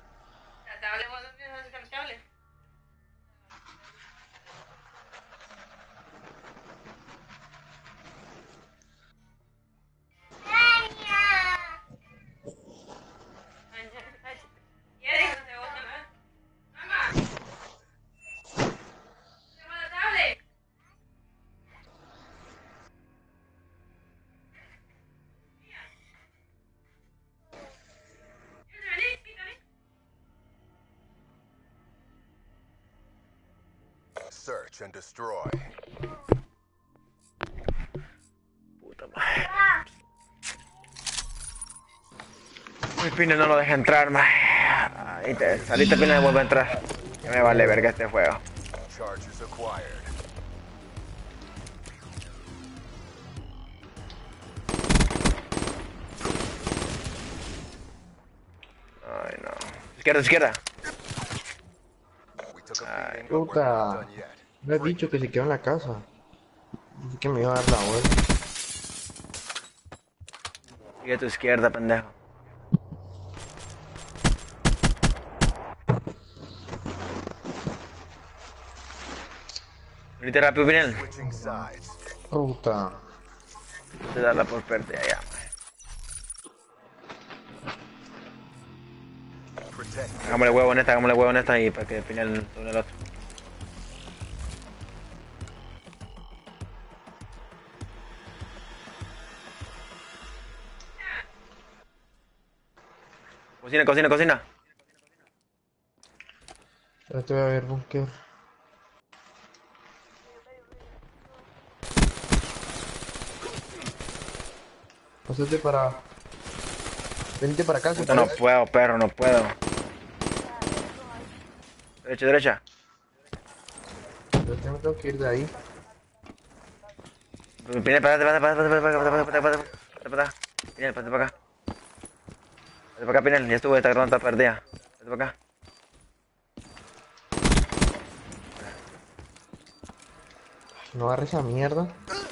Search and destroy. Puta madre. Mi Pina no lo deja entrar, man. Saliste Pina y vuelve a entrar. Ya me vale verga este juego. Charges acquired. Ay, no. Izquierda, izquierda. We took a Ay, beating, but we're not Puta. done yet. Me has dicho que se quedó en la casa. Dice que me iba a dar la vuelta. Sigue a tu izquierda, pendejo. Venite rápido, Pinel. Switching sides. Puta. Te da la por pérdida ya, man. Protect. Hagámosle huevo en esta y para que Pinel tome el otro. Cocina, cocina, cocina. Ya te voy a ver, búnker. Pásate para... Venite para acá, si Puta, no puedes. puedo, perro, no puedo. Derecha, derecha. Yo me tengo que ir de ahí. Pinel, pásate para acá. Pinel, pásate para acá. Pásate para acá, Pinel. Ya estuvo, esta ronda está perdida. Pásate para acá. No agarre esa mierda.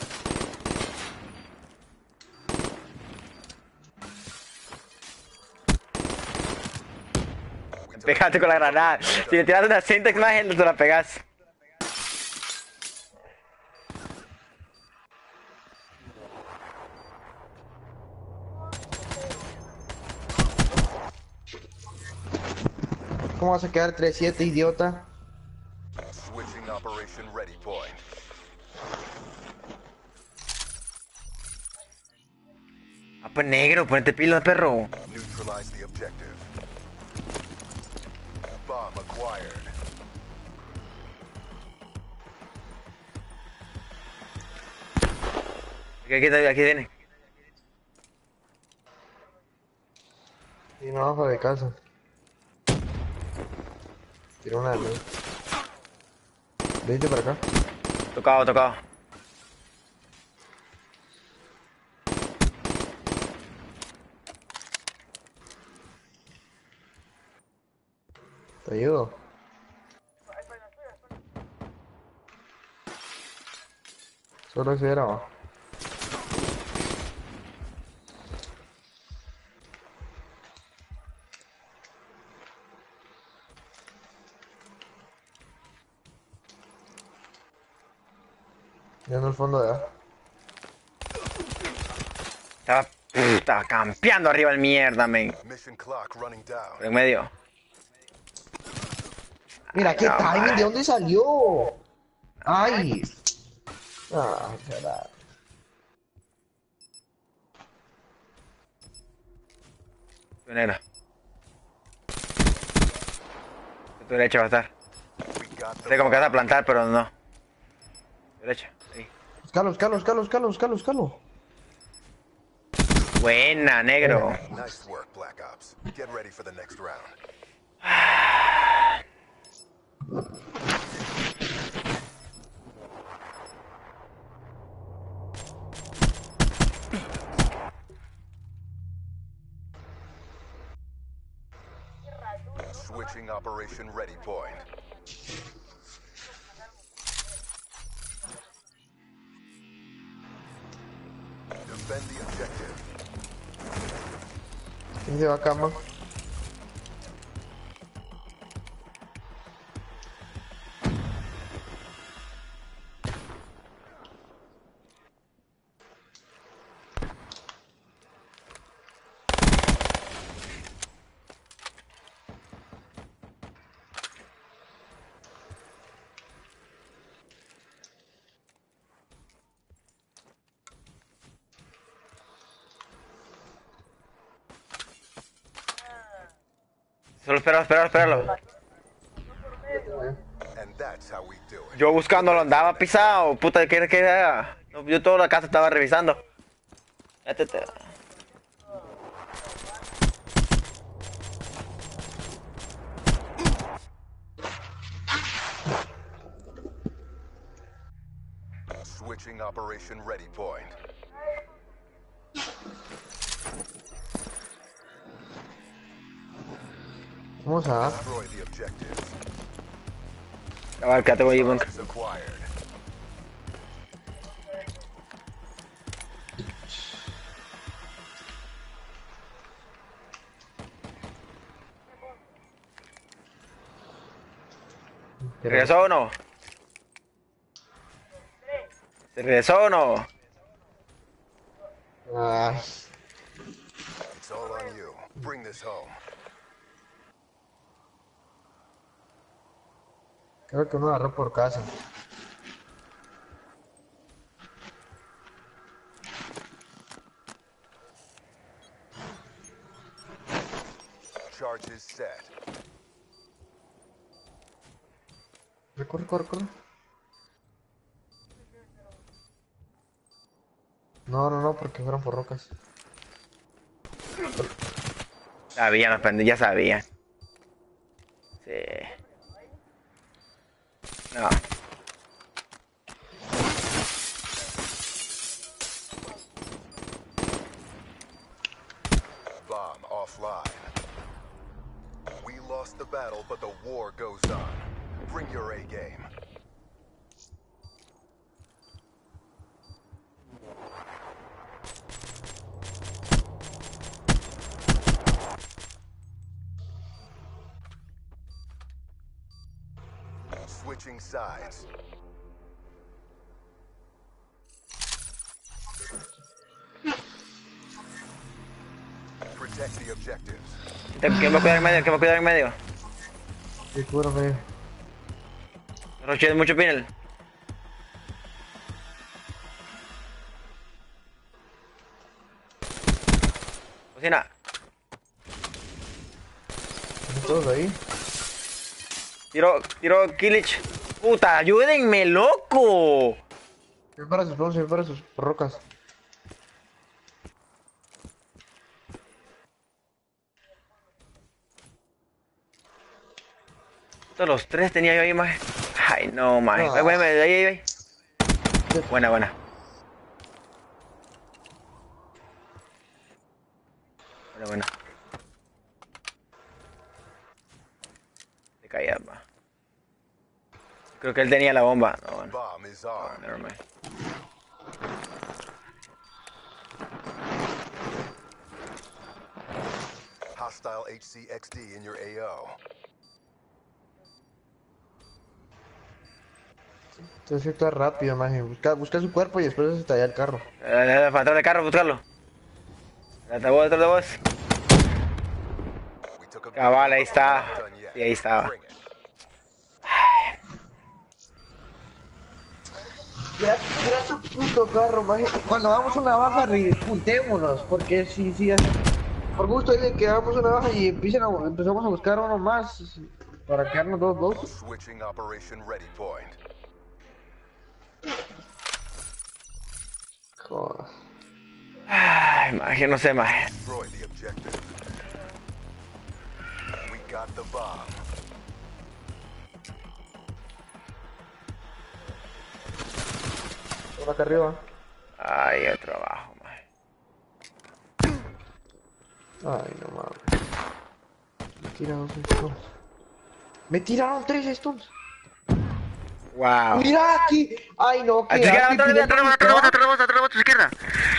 Pegaste con la granada. Si le tiras una Syntax más, no te la pegas. ¿Cómo vas a quedar 3-7, idiota? Switching operation ready point. Ah, pues negro, ponete pilas, perro. Neutralize the objective. Bomb acquired. Aquí viene. Y no abajo de casa. Tira una de mí. Vente para acá. Tocado, tocado. Te ayudo. Solo ese era abajo. Ya en el fondo de A. Estaba campeando arriba el mierda, men. Mission clock running down. Por en medio. Mira, qué no, timing, man. ¿de dónde salió? Ay. Ah, carajo. Tu negra. Tu derecha va a estar. We got Sé the como que vas a plantar, pero no. Tu derecha, ahí. Escalo. Buena, negro. nice work, Black Ops. Get ready for the next round. Switching operation ready point. Defend the objective. ¿Quién se va a cama? Solo espéralo. And that's how we do it. Yo buscándolo andaba pisado. Puta, ¿qué era? No, yo toda la casa estaba revisando. Métete. Switching operation ready point. Vamos a... Destroy the objective. A ver, quédate con ahí, bunker. Is acquired. ¿Se regresó o no? ¿Se regresó o no? Ay, It's all on you. Bring this home. creo que uno agarró por casa. Charges set. Corre. No, porque fueron por rocas. Sabían los pendejos, ya sabían. Sí. No. Bomb offline. We lost the battle, but the war goes on. Bring your A game. Switching sides. Protect the objectives. ¿Quién va a cuidar en medio? ¿Quién va a cuidar en medio? Sí, cúbrame. Roche mucho pinel. Cocina. ¿Están todos ahí? Tiro Kilich. Puta, ayúdenme, loco. Se ven para sus rocas. Todos los tres tenía yo ahí, más. Ay, no, más. No. Ahí. Buena. Buena. Te caía, ma. Creo que él tenía la bomba. No, bueno. Bomb is armed. Never mind. Hostile HCXD in your AO. Entonces está rápido, maje. Busca su cuerpo y después se estalla el carro. Atrás del carro, buscarlo. Detrás de vos. We took a Cabal, ahí está. Not done yet. Sí, ahí estaba. Bring it. Ya, tira su puto carro, maje. Cuando hagamos una baja, juntémonos. Porque si por gusto es de que hagamos una baja y empezamos a buscar uno más. Para quedarnos dos. Switching operation ready point. Joder. Ay, maje, no sé, maje. Destroy the objective. We got the bomb. Uno acá arriba. Ay, otro abajo, maje. Ay, no mames. Me tiraron 2 stones. Me tiraron 3 stones. Wow. Mira aquí. Ay, no, A tu izquierda, otra vez, a tu izquierda.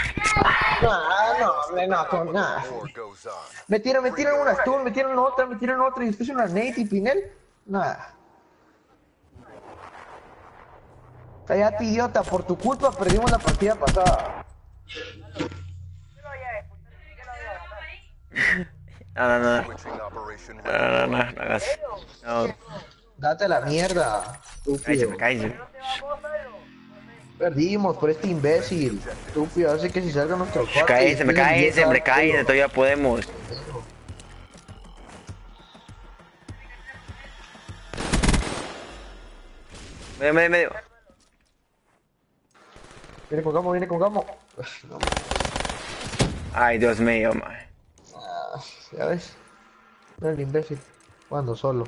No, nada. War goes on. Me tiran una stone, me tiran otra y después una nate y Pinel. Nada. Cállate, idiota, por tu culpa perdimos la partida pasada. No. Switching operation ready. No hagas. No, Date la mierda. Estúpido. cállese. Perdimos por este imbécil. Estúpido, hace que si salga nuestro cuarto. Cállese, todavía podemos. Medio. Viene con Gamo. No, Ay, Dios mío, man. ya ves. Mira el imbécil. Jugando solo.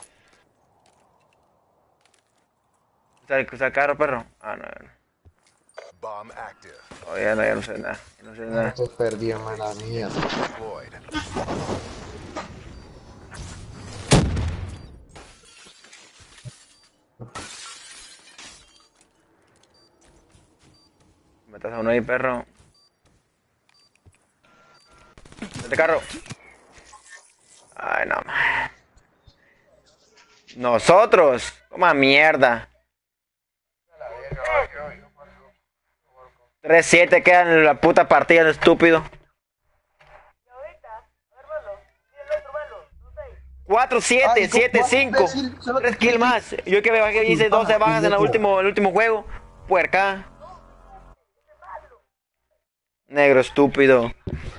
¿Usa el carro, perro? Ah, no. Bomb active. Oh, ya no sé nada. No sé nada. Estoy perdido, mala mía. Deployed. Metas a uno ahí, perro. Vete, carro. Ay, no, man. Nosotros. Coma mierda. 3-7 quedan en la puta partida, estúpido. 4-7, 7-5. 3 kills más. Yo que me bajé hice 12 bajas en el último juego. Puerca. Negro estúpido.